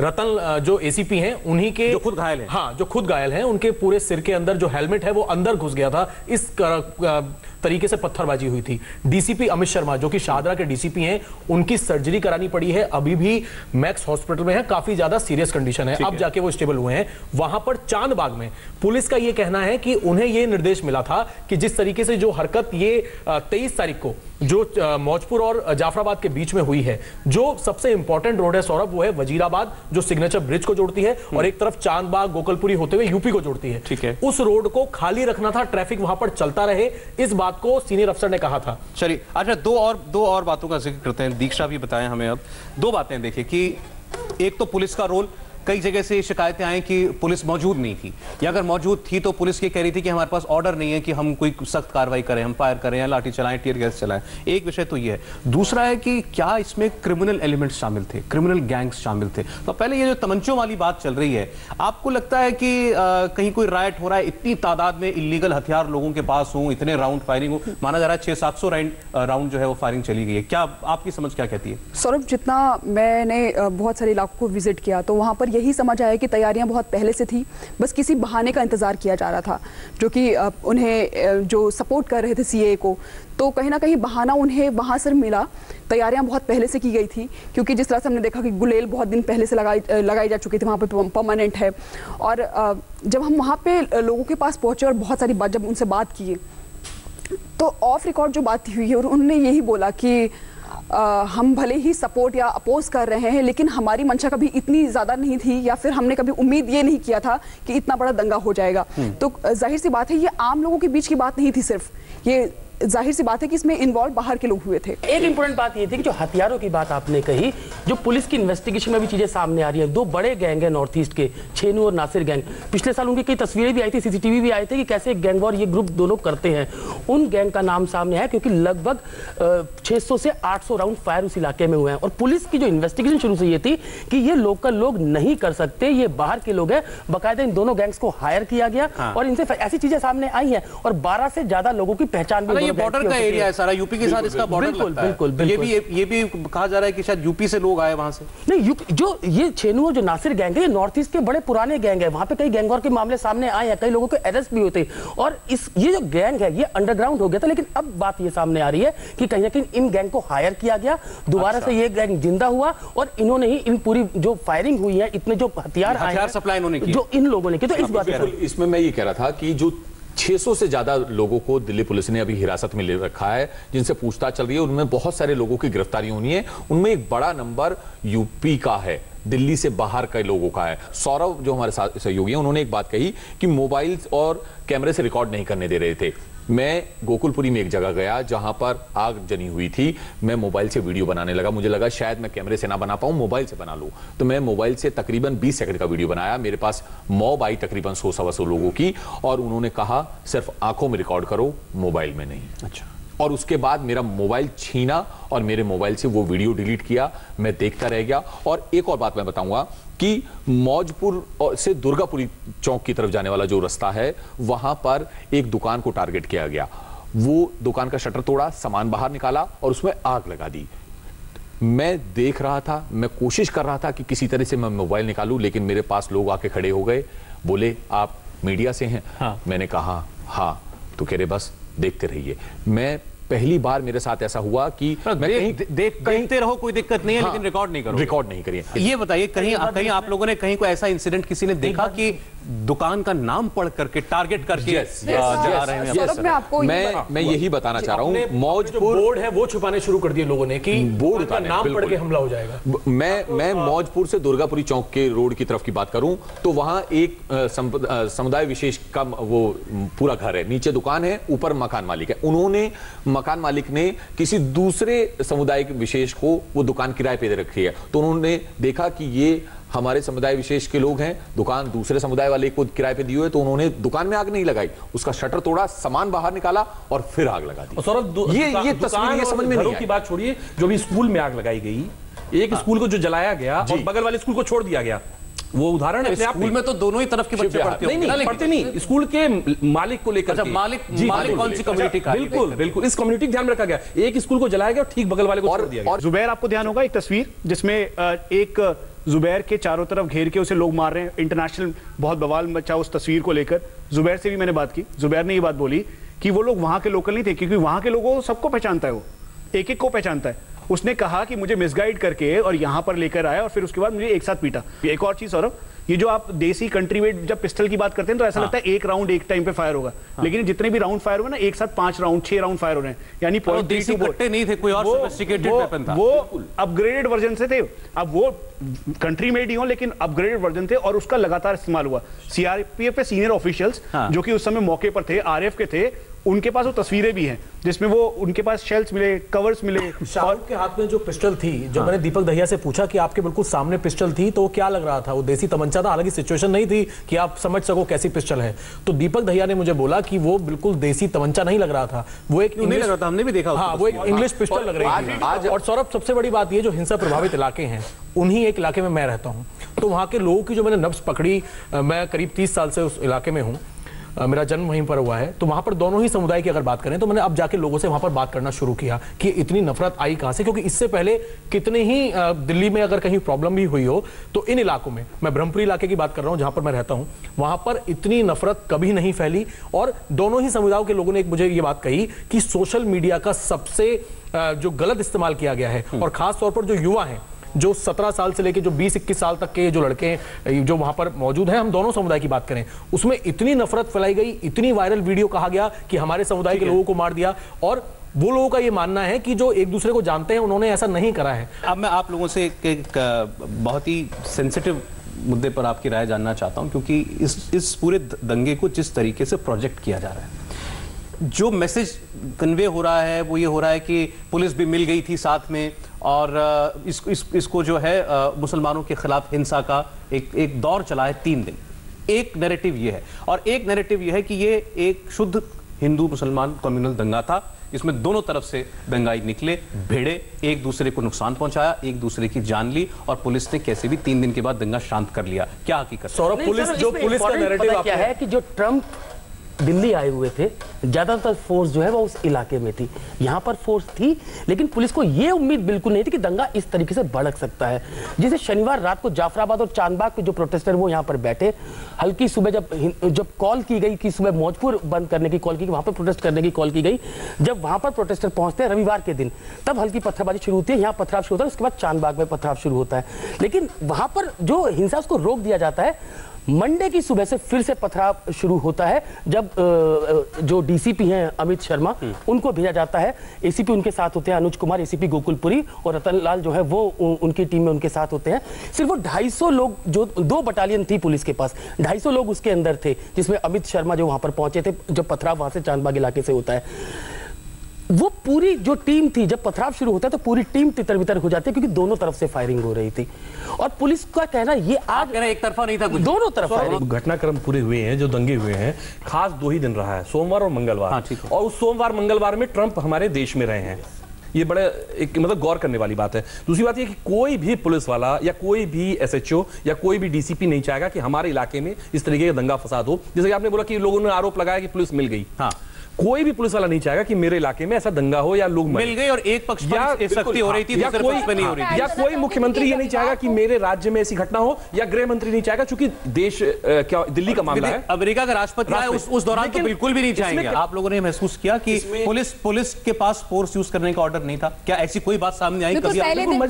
रतन जो एसीपी हैं, उन्हीं के, जो खुद घायल हैं, हाँ, जो खुद घायल हैं, उनके पूरे सिर के अंदर जो हेलमेट है वो अंदर घुस गया था। इस तरीके से पत्थरबाजी हुई थी। डीसीपी अमित शर्मा, जो कि शाहदरा के डीसीपी हैं, उनकी सर्जरी करानी पड़ी है, अभी भी मैक्स हॉस्पिटल में है, काफी ज्यादा सीरियस कंडीशन है, अब जाके वो स्टेबल हुए हैं। वहां पर पर चांदबाग में पुलिस का यह कहना है कि उन्हें यह निर्देश मिला था कि जिस तरीके से जो हरकत ये 23 तारीख को जो मौजपुर और जाफराबाद के बीच में हुई है, जो सबसे इंपॉर्टेंट रोड है सौरभ, वो है वजीराबाद जो सिग्नेचर ब्रिज को जोड़ती है और एक तरफ चांदबाग गोकलपुरी होते हुए यूपी को जोड़ती है। ठीक है, उस रोड को खाली रखना था, ट्रैफिक वहां पर चलता रहे, इस बात को सीनियर अफसर ने कहा था। चलिए, अच्छा दो और बातों का जिक्र करते हैं। दीक्षा भी बताएं हमें अब दो बातें। देखिए कि एक तो पुलिस का रोल, कई जगह से शिकायतें आई कि पुलिस मौजूद नहीं थी, या अगर मौजूद थी तो पुलिस ये कह रही थी कि हमारे पास ऑर्डर नहीं है कि हम कोई सख्त कार्रवाई करें, हम फायर करें या लाठी चलाएं, टीयर गैस चलाएं। एक विषय तो ये है। दूसरा है कि क्या इसमें क्रिमिनल एलिमेंट्स शामिल थे, क्रिमिनल गैंग्स शामिल थे। तो पहले ये जो तमंचों वाली बात चल रही है, आपको लगता है कि कहीं कोई राइट हो रहा है, इतनी तादाद में इलीगल हथियार लोगों के पास हो, इतने राउंड फायरिंग हो, माना जा रहा है 600-700 राउंड जो है वो फायरिंग चली गई है, क्या आपकी समझ क्या कहती है? सौरभ, जितना मैंने बहुत सारे इलाकों को विजिट किया तो वहाँ पर यही समझ आया कि तैयारियां बहुत पहले से थी, बस किसी बहाने का इंतजार किया जा रहा था, जो कि उन्हें जो सपोर्ट कर रहे थे सीएए को, तो कहीं ना कहीं बहाना उन्हें वहां से मिला। तैयारियां बहुत पहले से की गई थी, क्योंकि जिस तरह से हमने देखा कि गुलेल बहुत दिन पहले से लगाई जा चुकी थी, वहाँ पे परमानेंट है। और जब हम वहाँ पे लोगों के पास पहुंचे और बहुत सारी बात जब उनसे बात की, तो ऑफ रिकॉर्ड जो बात हुई है, और उन्होंने यही बोला कि हम भले ही सपोर्ट या अपोज कर रहे हैं, लेकिन हमारी मंशा कभी इतनी ज्यादा नहीं थी, या फिर हमने कभी उम्मीद ये नहीं किया था कि इतना बड़ा दंगा हो जाएगा। तो जाहिर सी बात है, ये आम लोगों के बीच की बात नहीं थी सिर्फ, ये जाहिर सी बात है कि इसमें इन्वॉल्व बाहर के लोग हुए थे। एक इंपॉर्टेंट बात ये थी कि जो हथियारों की बात आपने कही, जो पुलिस की इन्वेस्टिगेशन में भी चीजें सामने आ रही है, दो बड़े गैंग है नॉर्थ ईस्ट के, छेनू और नासिर गैंग। पिछले साल उनकी कई तस्वीरें भी आई थी, सीसीटीवी भी आए थे कि कैसे गैंग वॉर ये ग्रुप दोनों करते हैं। उन गैंग का नाम सामने है क्योंकि लगभग 600 से 800 राउंड फायर उस इलाके में हुए हैं। और पुलिस की जो इन्वेस्टिगेशन शुरू से ये थी कि ये लोकल लोग नहीं कर सकते, ये बाहर के लोग हैं। बाकायदा इन दोनों गैंग्स को हायर किया गया और इनसे ऐसी चीजें सामने आई हैं, और 12 से ज्यादा लोगों की पहचान भी बॉर्डर का एरिया सारा यूपी के साथ इसका बॉर्डर लगता है। बिल्कुल। ये भी कहा जा रहा है कि शायद यूपी से लोग आए वहां से। नहीं, जो ये छेनू और जो नासिर गैंग है, ये नॉर्थ ईस्ट के बड़े पुराने गैंग है। वहां पे कई गैंग वॉर के मामले सामने आए हैं, कई लोगों के अरेस्ट भी होते। और ये जो गैंग है ये अंडरग्राउंड हो गया था, लेकिन अब बात ये सामने आ रही है कि कहीं ना कहीं इन गैंग को हायर किया गया, दोबारा से ये गैंग जिंदा हुआ, और इन्होंने ही इन पूरी जो फायरिंग हुई है, इतने जो हथियार सप्लाई इन्होंने की, जो इन लोगों ने की। तो इस बात इसमें मैं ये कह रहा था कि जो 600 से ज्यादा लोगों को दिल्ली पुलिस ने अभी हिरासत में ले रखा है, जिनसे पूछताछ चल रही है, उनमें बहुत सारे लोगों की गिरफ्तारी होनी है। उनमें एक बड़ा नंबर यूपी का है, दिल्ली से बाहर के लोगों का है। सौरभ जो हमारे साथ सहयोगी हैं, उन्होंने एक बात कही कि मोबाइल और कैमरे से रिकॉर्ड नहीं करने दे रहे थे। मैं गोकुलपुरी में एक जगह गया जहां पर आग जनी हुई थी, मैं मोबाइल से वीडियो बनाने लगा, मुझे लगा शायद मैं कैमरे से ना बना पाऊं, मोबाइल से बना लूं। तो मैं मोबाइल से तकरीबन 20 सेकंड का वीडियो बनाया। मेरे पास मॉब आई तकरीबन 100-125 लोगों की, और उन्होंने कहा सिर्फ आंखों में रिकॉर्ड करो, मोबाइल में नहीं। अच्छा। और उसके बाद मेरा मोबाइल छीना और मेरे मोबाइल से वो वीडियो डिलीट किया। मैं देखता रह गया। और एक और बात मैं बताऊंगा कि मौजपुर से दुर्गापुरी चौक की तरफ जाने वाला जो रास्ता है, वहां पर एक दुकान को टारगेट किया गया। वो दुकान का शटर तोड़ा, सामान बाहर निकाला और उसमें आग लगा दी। मैं देख रहा था, मैं कोशिश कर रहा था कि किसी तरह से मैं मोबाइल निकालूं, लेकिन मेरे पास लोग आके खड़े हो गए, बोले आप मीडिया से हैं? हाँ। मैंने कहा हाँ। तो कह रहे बस देखते रहिए। मैं पहली बार मेरे साथ ऐसा हुआ कि मैं देखते रहो, कोई दिक्कत नहीं है, लेकिन रिकॉर्ड नहीं करो, रिकॉर्ड नहीं करिए। ये बताइए, कहीं आप लोगों ने कहीं कोई ऐसा इंसिडेंट किसी ने देखा कि दुकान का नाम पढ़ करके टारगेट करके जा रहे हैं? मैं यही बताना चाह रहा हूं, मौजपुर बोर्ड है वो छुपाने शुरू कर दिए लोगों ने कि बोर्ड का नाम पढ़ के हमला हो जाएगा। मैं मौजपुर से दुर्गापुरी चौक के रोड की तरफ की बात करूं तो वहां एक समुदाय विशेष का वो पूरा घर है, नीचे दुकान है, ऊपर मकान मालिक है। उन्होंने मकान मालिक ने किसी दूसरे समुदाय विशेष को वो दुकान किराए पे दे रखी है, तो उन्होंने देखा कि ये हमारे समुदाय विशेष के लोग हैं, दुकान दूसरे समुदाय वाले को किराए पे दी हुई है, तो उन्होंने दुकान में आग नहीं लगाई, उसका शटर तोड़ा, सामान बाहर निकाला और फिर आग लगा दी। ये तस्वीर ये समझ में नहीं आई। की बात छोड़िए, जो भी स्कूल में आग लगाई गई, एक स्कूल को जो जलाया गया और बगल वाले स्कूल को छोड़ दिया गया, वो उदाहरण है। स्कूल में तो दोनों ही तरफ के बच्चे पढ़ते होंगे। नहीं पढ़ते नहीं, स्कूल के मालिक को लेकर। अच्छा, मालिक कौन सी कम्युनिटी का? बिल्कुल इस कम्युनिटी का ध्यान रखा गया। एक स्कूल को जलाया गया और ठीक बगल वाले को छोड़ दिया गया। और जुबैर, आपको ध्यान होगा एक तस्वीर जिसमें एक जुबैर के चारों तरफ घेर के उसे लोग मार रहे हैं। इंटरनेशनल बहुत बवाल मचा उस तस्वीर को लेकर। जुबैर से भी मैंने बात की, जुबैर ने ये बात बोली कि वो लोग वहां के लोकल नहीं थे, क्योंकि वहां के लोगों सबको पहचानता है, वो एक एक को पहचानता है। उसने कहा कि मुझे मिसगाइड करके और यहां पर लेकर आया और फिर उसके बाद मुझे एक साथ पीटा। एक और चीज सौरभ, ये जो आप देसी कंट्री मेड जब पिस्टल की बात करते हैं तो ऐसा लगता है एक राउंड एक टाइम पे फायर होगा, लेकिन जितने भी राउंड फायर हुए ना एक साथ 5 राउंड 6 राउंड फायर हो रहे हैं, यानी देसी कट्टे नहीं थे, कोई और सोफिस्टिकेटेड वेपन था। वो अपग्रेडेड वर्जन से थे, अब वो कंट्री मेड ही हो लेकिन अपग्रेडेड वर्जन थे और उसका लगातार इस्तेमाल हुआ। सीआरपीएफ के सीनियर ऑफिशियल्स जो कि उस समय मौके पर थे, आरएफ के थे, उनके पास वो तस्वीरें भी हैं जिसमें वो उनके पास शेल्स मिले, कवर्स मिले। शाहरुख के हाथ में जो पिस्टल थी, जो मैंने दीपक दहिया से पूछा कि आपके बिल्कुल सामने पिस्टल थी तो क्या लग रहा था, वो देसी तमंचा था, हालांकि सिचुएशन नहीं थी कि आप समझ सको कैसी पिस्टल है, तो दीपक दहिया ने मुझे बोला कि वो बिल्कुल देसी तमंचा नहीं लग रहा था, वो एक नहीं लग रहा था, हमने भी देखा। हाँ, वो एक इंग्लिश पिस्टल लग रही थी। और सौरभ, सबसे बड़ी बात ये, जो हिंसा प्रभावित इलाके हैं उन्हीं एक इलाके में मैं रहता हूँ, तो वहाँ के लोगों की जो मैंने नब्ज पकड़ी, मैं करीब 30 साल से उस इलाके में हूँ, मेरा जन्म वहीं पर हुआ है, तो वहां पर दोनों ही समुदाय की अगर बात करें तो मैंने अब जाके लोगों से वहां पर बात करना शुरू किया कि इतनी नफरत आई कहां से, क्योंकि इससे पहले कितने ही दिल्ली में अगर कहीं प्रॉब्लम भी हुई हो तो इन इलाकों में, मैं ब्रह्मपुरी इलाके की बात कर रहा हूं जहां पर मैं रहता हूं, वहां पर इतनी नफरत कभी नहीं फैली। और दोनों ही समुदायों के लोगों ने मुझे ये बात कही कि सोशल मीडिया का सबसे जो गलत इस्तेमाल किया गया है, और खास तौर पर जो युवा हैं, जो 17 साल से लेके जो 20-21 साल तक के जो लड़के हैं जो वहां पर मौजूद हैं, हम दोनों समुदाय की बात करें, उसमें इतनी नफरत फैलाई गई, इतनी वायरल वीडियो कहा गया कि हमारे समुदाय के लोगों को मार दिया, और वो लोगों का ये मानना है कि जो एक दूसरे को जानते हैं उन्होंने ऐसा नहीं करा है। अब मैं आप लोगों से एक बहुत ही सेंसिटिव मुद्दे पर आपकी राय जानना चाहता हूं, क्योंकि इस पूरे दंगे को जिस तरीके से प्रोजेक्ट किया जा रहा है, जो मैसेज कन्वे हो रहा है वो ये हो रहा है कि पुलिस भी मिल गई थी साथ में, और इसको जो है मुसलमानों के खिलाफ हिंसा का एक दौर चला है 3 दिन। एक नैरेटिव ये है, और एक नैरेटिव ये है कि ये एक शुद्ध हिंदू मुसलमान कम्युनल दंगा था, जिसमें दोनों तरफ से दंगाई निकले, भिड़े, एक दूसरे को नुकसान पहुंचाया, एक दूसरे की जान ली, और पुलिस ने कैसे भी 3 दिन के बाद दंगा शांत कर लिया। क्या हकीकत? सौरभ, पुलिस का नैरेटिव क्या है कि जो ट्रंप दिल्ली आए हुए थे, ज्यादातर फोर्स जो है वो उस इलाके में थी, यहां पर फोर्स थी, लेकिन पुलिस को यह उम्मीद बिल्कुल नहीं थी कि दंगा इस तरीके से भड़क सकता है। जैसे शनिवार रात को जाफराबाद और चांदबाग के जो प्रोटेस्टर वो यहां पर बैठे, हल्की सुबह जब कॉल की गई कि सुबह मौजपुर बंद करने की कॉल की, वहां पर प्रोटेस्ट करने की कॉल की गई, जब वहां पर प्रोटेस्टर पहुंचते हैं रविवार के दिन, तब हल्की पत्थरबाजी शुरू होती है, यहाँ पथराव शुरू होता है, उसके बाद चांदबाग में पथराव शुरू होता है, लेकिन वहां पर जो हिंसा उसको रोक दिया जाता है। मंडे की सुबह से फिर से पथराव शुरू होता है, जब जो डीसीपी हैं अमित शर्मा, उनको भेजा जाता है, एसीपी उनके साथ होते हैं अनुज कुमार, एसीपी गोकुलपुरी, और रतन लाल जो है वो उनकी टीम में उनके साथ होते हैं। सिर्फ वो 250 लोग, जो 2 बटालियन थी पुलिस के पास, 250 लोग उसके अंदर थे, जिसमें अमित शर्मा जो वहां पर पहुंचे थे, जब पथराव वहां से चांदबाग इलाके से होता है, वो पूरी जो टीम थी, जब पथराव शुरू होता है तो पूरी टीम तितर बितर हो जाती है, क्योंकि दोनों तरफ से फायरिंग हो रही थी। और पुलिस का कहना ये आज एक तरफा नहीं था, कुछ दोनों तरफ फायरिंग। घटनाक्रम पूरे हुए हैं, जो दंगे हुए हैं, खास 2 ही दिन रहा है, सोमवार और मंगलवार। हाँ, और उस सोमवार मंगलवार में ट्रंप हमारे देश में रहे हैं, ये बड़े एक मतलब गौर करने वाली बात है। दूसरी बात ये कि कोई भी पुलिस वाला या कोई भी एसएचओ या कोई भी डीसीपी नहीं चाहेगा कि हमारे इलाके में इस तरीके का दंगा फसाद हो। जैसे कि आपने बोला कि लोगों ने आरोप लगाया कि पुलिस मिल गई, हाँ, कोई भी पुलिस वाला नहीं चाहेगा कि मेरे इलाके में ऐसा दंगा हो या लोग मिल गए और एक पक्ष पर सख्ती हो रही थी, दूसरे पक्ष पर नहीं हो रही थी, या कोई मुख्यमंत्री ये नहीं चाहेगा कि मेरे राज्य में ऐसी घटना हो, या गृह मंत्री नहीं चाहेगा, क्योंकि देश क्या दिल्ली का मामला है, अमेरिका का राष्ट्रपति आए उस दौरान तो बिल्कुल भी नहीं चाहेंगे। आप लोगों ने महसूस किया कि पुलिस के पास फोर्स यूज करने का ऑर्डर नहीं था? क्या ऐसी कोई बात सामने आई कभी?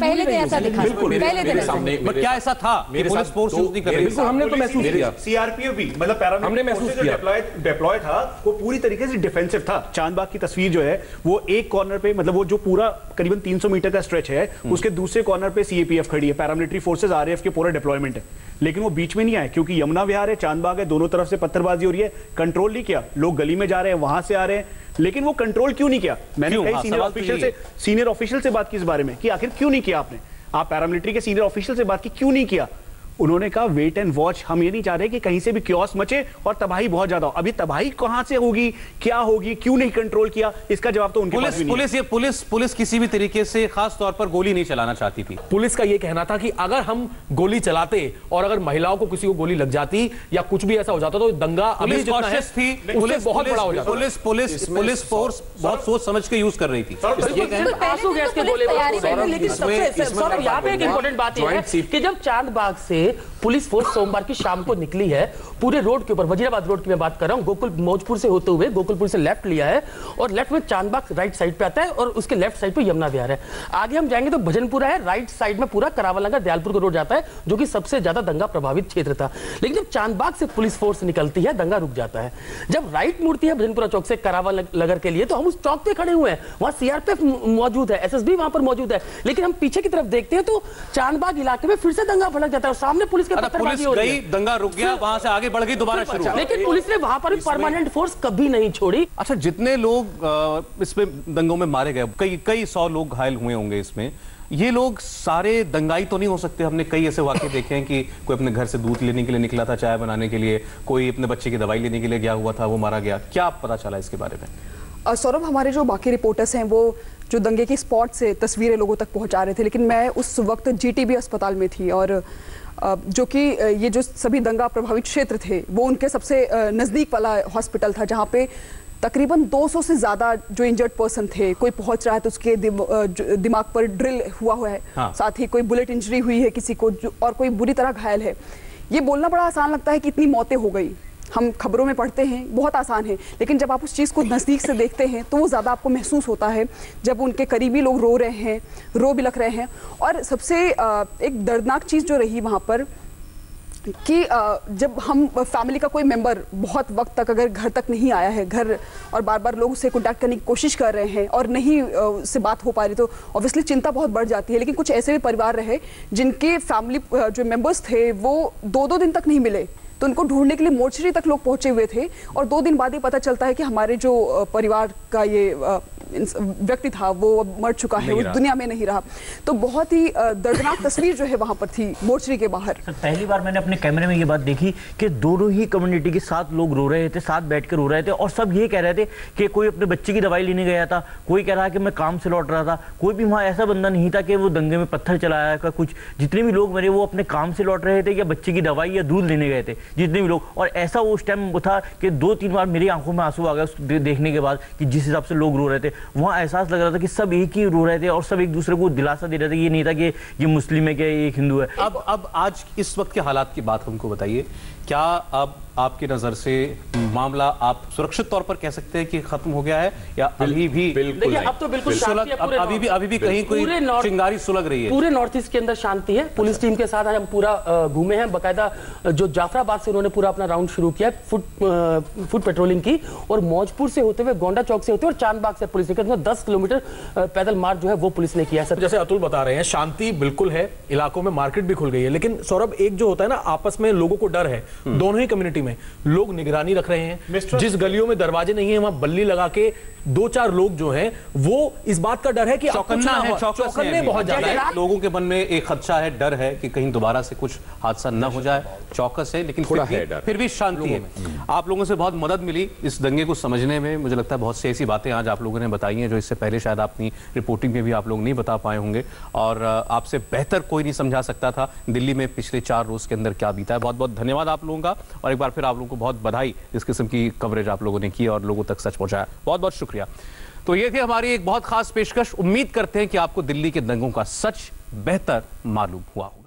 क्या ऐसा था कि पुलिस फोर्स यूज नहीं कर रही? बिल्कुल, हमने तो महसूस किया। सीआरपीएफ भी मतलब पैरामिलिट्री हमने महसूस किया, डिप्लॉय था, वो पूरी तरीके से डिफेंसिव था। चांदबाग की तस्वीर जो है वो एक कॉर्नर पे, मतलब वो जो पूरा करीबन 300 मीटर का स्ट्रेच है, उसके दूसरे कॉर्नर पे सीएपीएफ खड़ी है, पैरामिलिट्री फोर्सेस, आरएएफ के पूरा डिप्लॉयमेंट है, लेकिन वो बीच में नहीं आए, क्योंकि यमुना विहार है, चांदबाग है, दोनों तरफ से पत्थरबाजी हो रही है, कंट्रोल नहीं किया। लोग गली में जा रहे हैं, वहां से आ रहे हैं, लेकिन वो कंट्रोल क्यों नहीं किया? मैंने कई सीनियर ऑफिशियल से बात की इस बारे में कि आखिर क्यों नहीं किया आपने, आप पैरामिलिट्री के सीनियर ऑफिशियल से बात की, क्यों नहीं किया? उन्होंने कहा वेट एंड वॉच, हम ये नहीं चाह रहे कि कहीं से भी क्योस मचे और तबाही बहुत ज्यादा हो। अभी तबाही कहां से होगी, क्या होगी, क्यों नहीं कंट्रोल किया, इसका जवाब तो उनके पास भी नहीं है। पुलिस किसी भी तरीके से खास तौर पर गोली नहीं चलाना चाहती थी। पुलिस का यह कहना था कि अगर हम गोली चलाते और अगर महिलाओं को किसी को गोली लग जाती या कुछ भी ऐसा हो जाता तो दंगा पुलिस कॉशियस थी, पुलिस बहुत बड़ा हो जाता। पुलिस फोर्स बहुत सोच समझ के यूज कर रही थी। आंसू गैस के गोले, लेकिन सबसे यहाँ पे एक इंपॉर्टेंट बात यह है कि जब चांदबाग से से पुलिस फोर्स सोमवार की शाम को निकली है पूरे रोड के ऊपर, वजीराबाद रोड की मैं बात कर रहा हूँ, गोकुल मौजपुर से होते हुए गोकुलपुर से लेफ्ट लिया है और लेफ्ट में चांदबाग राइट साइड पे आता है और उसके लेफ्ट साइड पे यमुना विहार है। आगे हम जाएंगे तो भजनपुरा है, राइट साइड में पूरा करावलनगर दयालपुर का रोड जाता है जो कि सबसे ज्यादा दंगा प्रभावित क्षेत्र था। लेकिन जब चांदबाग से पुलिस फोर्स निकलती है दंगा रुक जाता है। जब राइट मुड़ती है भजनपुरा चौक से करावलनगर के लिए तो हम उस चौक पे खड़े हुए हैं, वहां सीआरपीएफ मौजूद है, एसएसबी वहां पर मौजूद है, लेकिन हम पीछे की तरफ देखते हैं तो चांदबाग इलाके में फिर से दंगा भड़क जाता है और सामने पुलिस के पत्थरबाजी हो रही है। दंगा रुक गया, वहां से आगे बढ़ गई, दोबारा शुरू। लेकिन पुलिस ने वहां पर परमानेंट फोर्स कभी नहीं छोड़ी। अच्छा, जितने लोग इसमें दंगों में मारे गए, कई 100 लोग घायल हुए होंगे इसमें, ये लोग सारे दंगाई तो नहीं हो सकते। हमने कई ऐसे वाकये देखे हैं कि कोई अपने घर से दूध लेने के लिए निकला था, चाय बनाने के लिए, कोई अपने बच्चे की दवाई लेने के लिए गया हुआ था, वो मारा गया। क्या पता चला इसके बारे में? सौरभ, हमारे जो बाकी रिपोर्टर्स हैं वो जो दंगे की स्पॉट से तस्वीरें लोगों तक पहुंचा रहे थे, लेकिन मैं उस वक्त जीटीबी अस्पताल में थी और जो कि ये जो सभी दंगा प्रभावित क्षेत्र थे वो उनके सबसे नज़दीक वाला हॉस्पिटल था जहाँ पे तकरीबन 200 से ज़्यादा जो इंजर्ड पर्सन थे, कोई पहुंच रहा है तो उसके दिमाग पर ड्रिल हुआ है, हाँ। साथ ही कोई बुलेट इंजरी हुई है किसी को और कोई बुरी तरह घायल है। ये बोलना बड़ा आसान लगता है कि इतनी मौतें हो गई, हम खबरों में पढ़ते हैं, बहुत आसान है, लेकिन जब आप उस चीज़ को नज़दीक से देखते हैं तो वो ज़्यादा आपको महसूस होता है जब उनके करीबी लोग रो रहे हैं, रो बिलख रहे हैं। और सबसे एक दर्दनाक चीज़ जो रही वहाँ पर कि जब हम फैमिली का कोई मेंबर बहुत वक्त तक अगर घर तक नहीं आया है, घर और बार बार लोग उससे कॉन्टैक्ट करने की कोशिश कर रहे हैं और नहीं उससे बात हो पा रही, तो ऑब्वियसली चिंता बहुत बढ़ जाती है। लेकिन कुछ ऐसे भी परिवार रहे जिनके फैमिली जो मेंबर्स थे वो 2-2 दिन तक नहीं मिले, तो उनको ढूंढने के लिए मोर्चरी तक लोग पहुंचे हुए थे और 2 दिन बाद ही पता चलता है कि हमारे जो परिवार का ये व्यक्ति था वो मर चुका है, वो दुनिया में नहीं रहा। तो बहुत ही दर्दनाक तस्वीर जो है वहां पर थी मोर्चरी के बाहर। पहली बार मैंने अपने कैमरे में ये बात देखी कि दोनों ही कम्युनिटी के साथ लोग रो रहे थे, साथ बैठकर रो रहे थे और सब ये कह रहे थे कि कोई अपने बच्चे की दवाई लेने गया था, कोई कह रहा है कि मैं काम से लौट रहा था, कोई भी वहाँ ऐसा बंदा नहीं था कि वो दंगे में पत्थर चलाया का। कुछ जितने भी लोग मरे वो अपने काम से लौट रहे थे या बच्चे की दवाई या दूध लेने गए थे, जितने भी लोग। और ऐसा वो उस टाइम था कि 2-3 बार मेरी आंखों में आंसू आ गए देखने के बाद कि जिस हिसाब से लोग रो रहे थे, वहाँ एहसास लग रहा था कि सब एक ही रो रहे थे और सब एक दूसरे को दिलासा दे रहे थे। ये नहीं था कि ये मुस्लिम है, क्या ये हिंदू है। अब आज इस वक्त के हालात की बात हमको बताइए, क्या अब आपकी नजर से मामला आप सुरक्षित तौर पर कह सकते हैं कि खत्म हो गया है या अभी भी? बिल्कुल अब तो बिल्कुल शांति है, अभी भी कहीं कोई चिंगारी सुलग रही है? पूरे नॉर्थ ईस्ट के अंदर शांति है। पुलिस टीम के साथ हम पूरा घूमे हैं, बकायदा जो जाफराबाद से उन्होंने पूरा अपना राउंड शुरू किया, फुट पेट्रोलिंग की और मौजपुर से होते हुए गोंडा चौक से होते हुए और चांदबाग से पुलिस ने 10 किलोमीटर पैदल मार्च जो है वो पुलिस ने किया है। जैसे अतुल बता रहे हैं शांति बिल्कुल है, इलाकों में मार्केट भी खुल गई है, लेकिन सौरभ एक जो होता है ना आपस में लोगों को डर है, दोनों ही कम्युनिटी में लोग निगरानी रख रहे हैं। जिस गलियों में दरवाजे नहीं है वहां बल्ली लगा के 2-4 लोग जो हैं वो इस बात का डर है कि चौकन्ने बहुत ज्यादा है। लोगों के मन में एक खदशा है, डर है कि कहीं दोबारा से कुछ हादसा न हो जाए, चौकस है, लेकिन फिर भी शांति है। आप लोगों से बहुत मदद मिली इस दंगे को समझने में। मुझे लगता है बहुत सी ऐसी बातें आज आप लोगों ने बताई हैं जो इससे पहले शायद अपनी रिपोर्टिंग में भी आप लोग नहीं बता पाए होंगे और आपसे बेहतर कोई नहीं समझा सकता था दिल्ली में पिछले 4 रोज के अंदर क्या बीता है। बहुत बहुत धन्यवाद आप लोगों का और एक बार फिर आप लोगों को बहुत बधाई, इस किस्म की कवरेज आप लोगों ने की और लोगों तक सच पहुंचाया। बहुत बहुत शुक्रिया। तो ये थी हमारी एक बहुत खास पेशकश। उम्मीद करते हैं कि आपको दिल्ली के दंगों का सच बेहतर मालूम हुआ हो।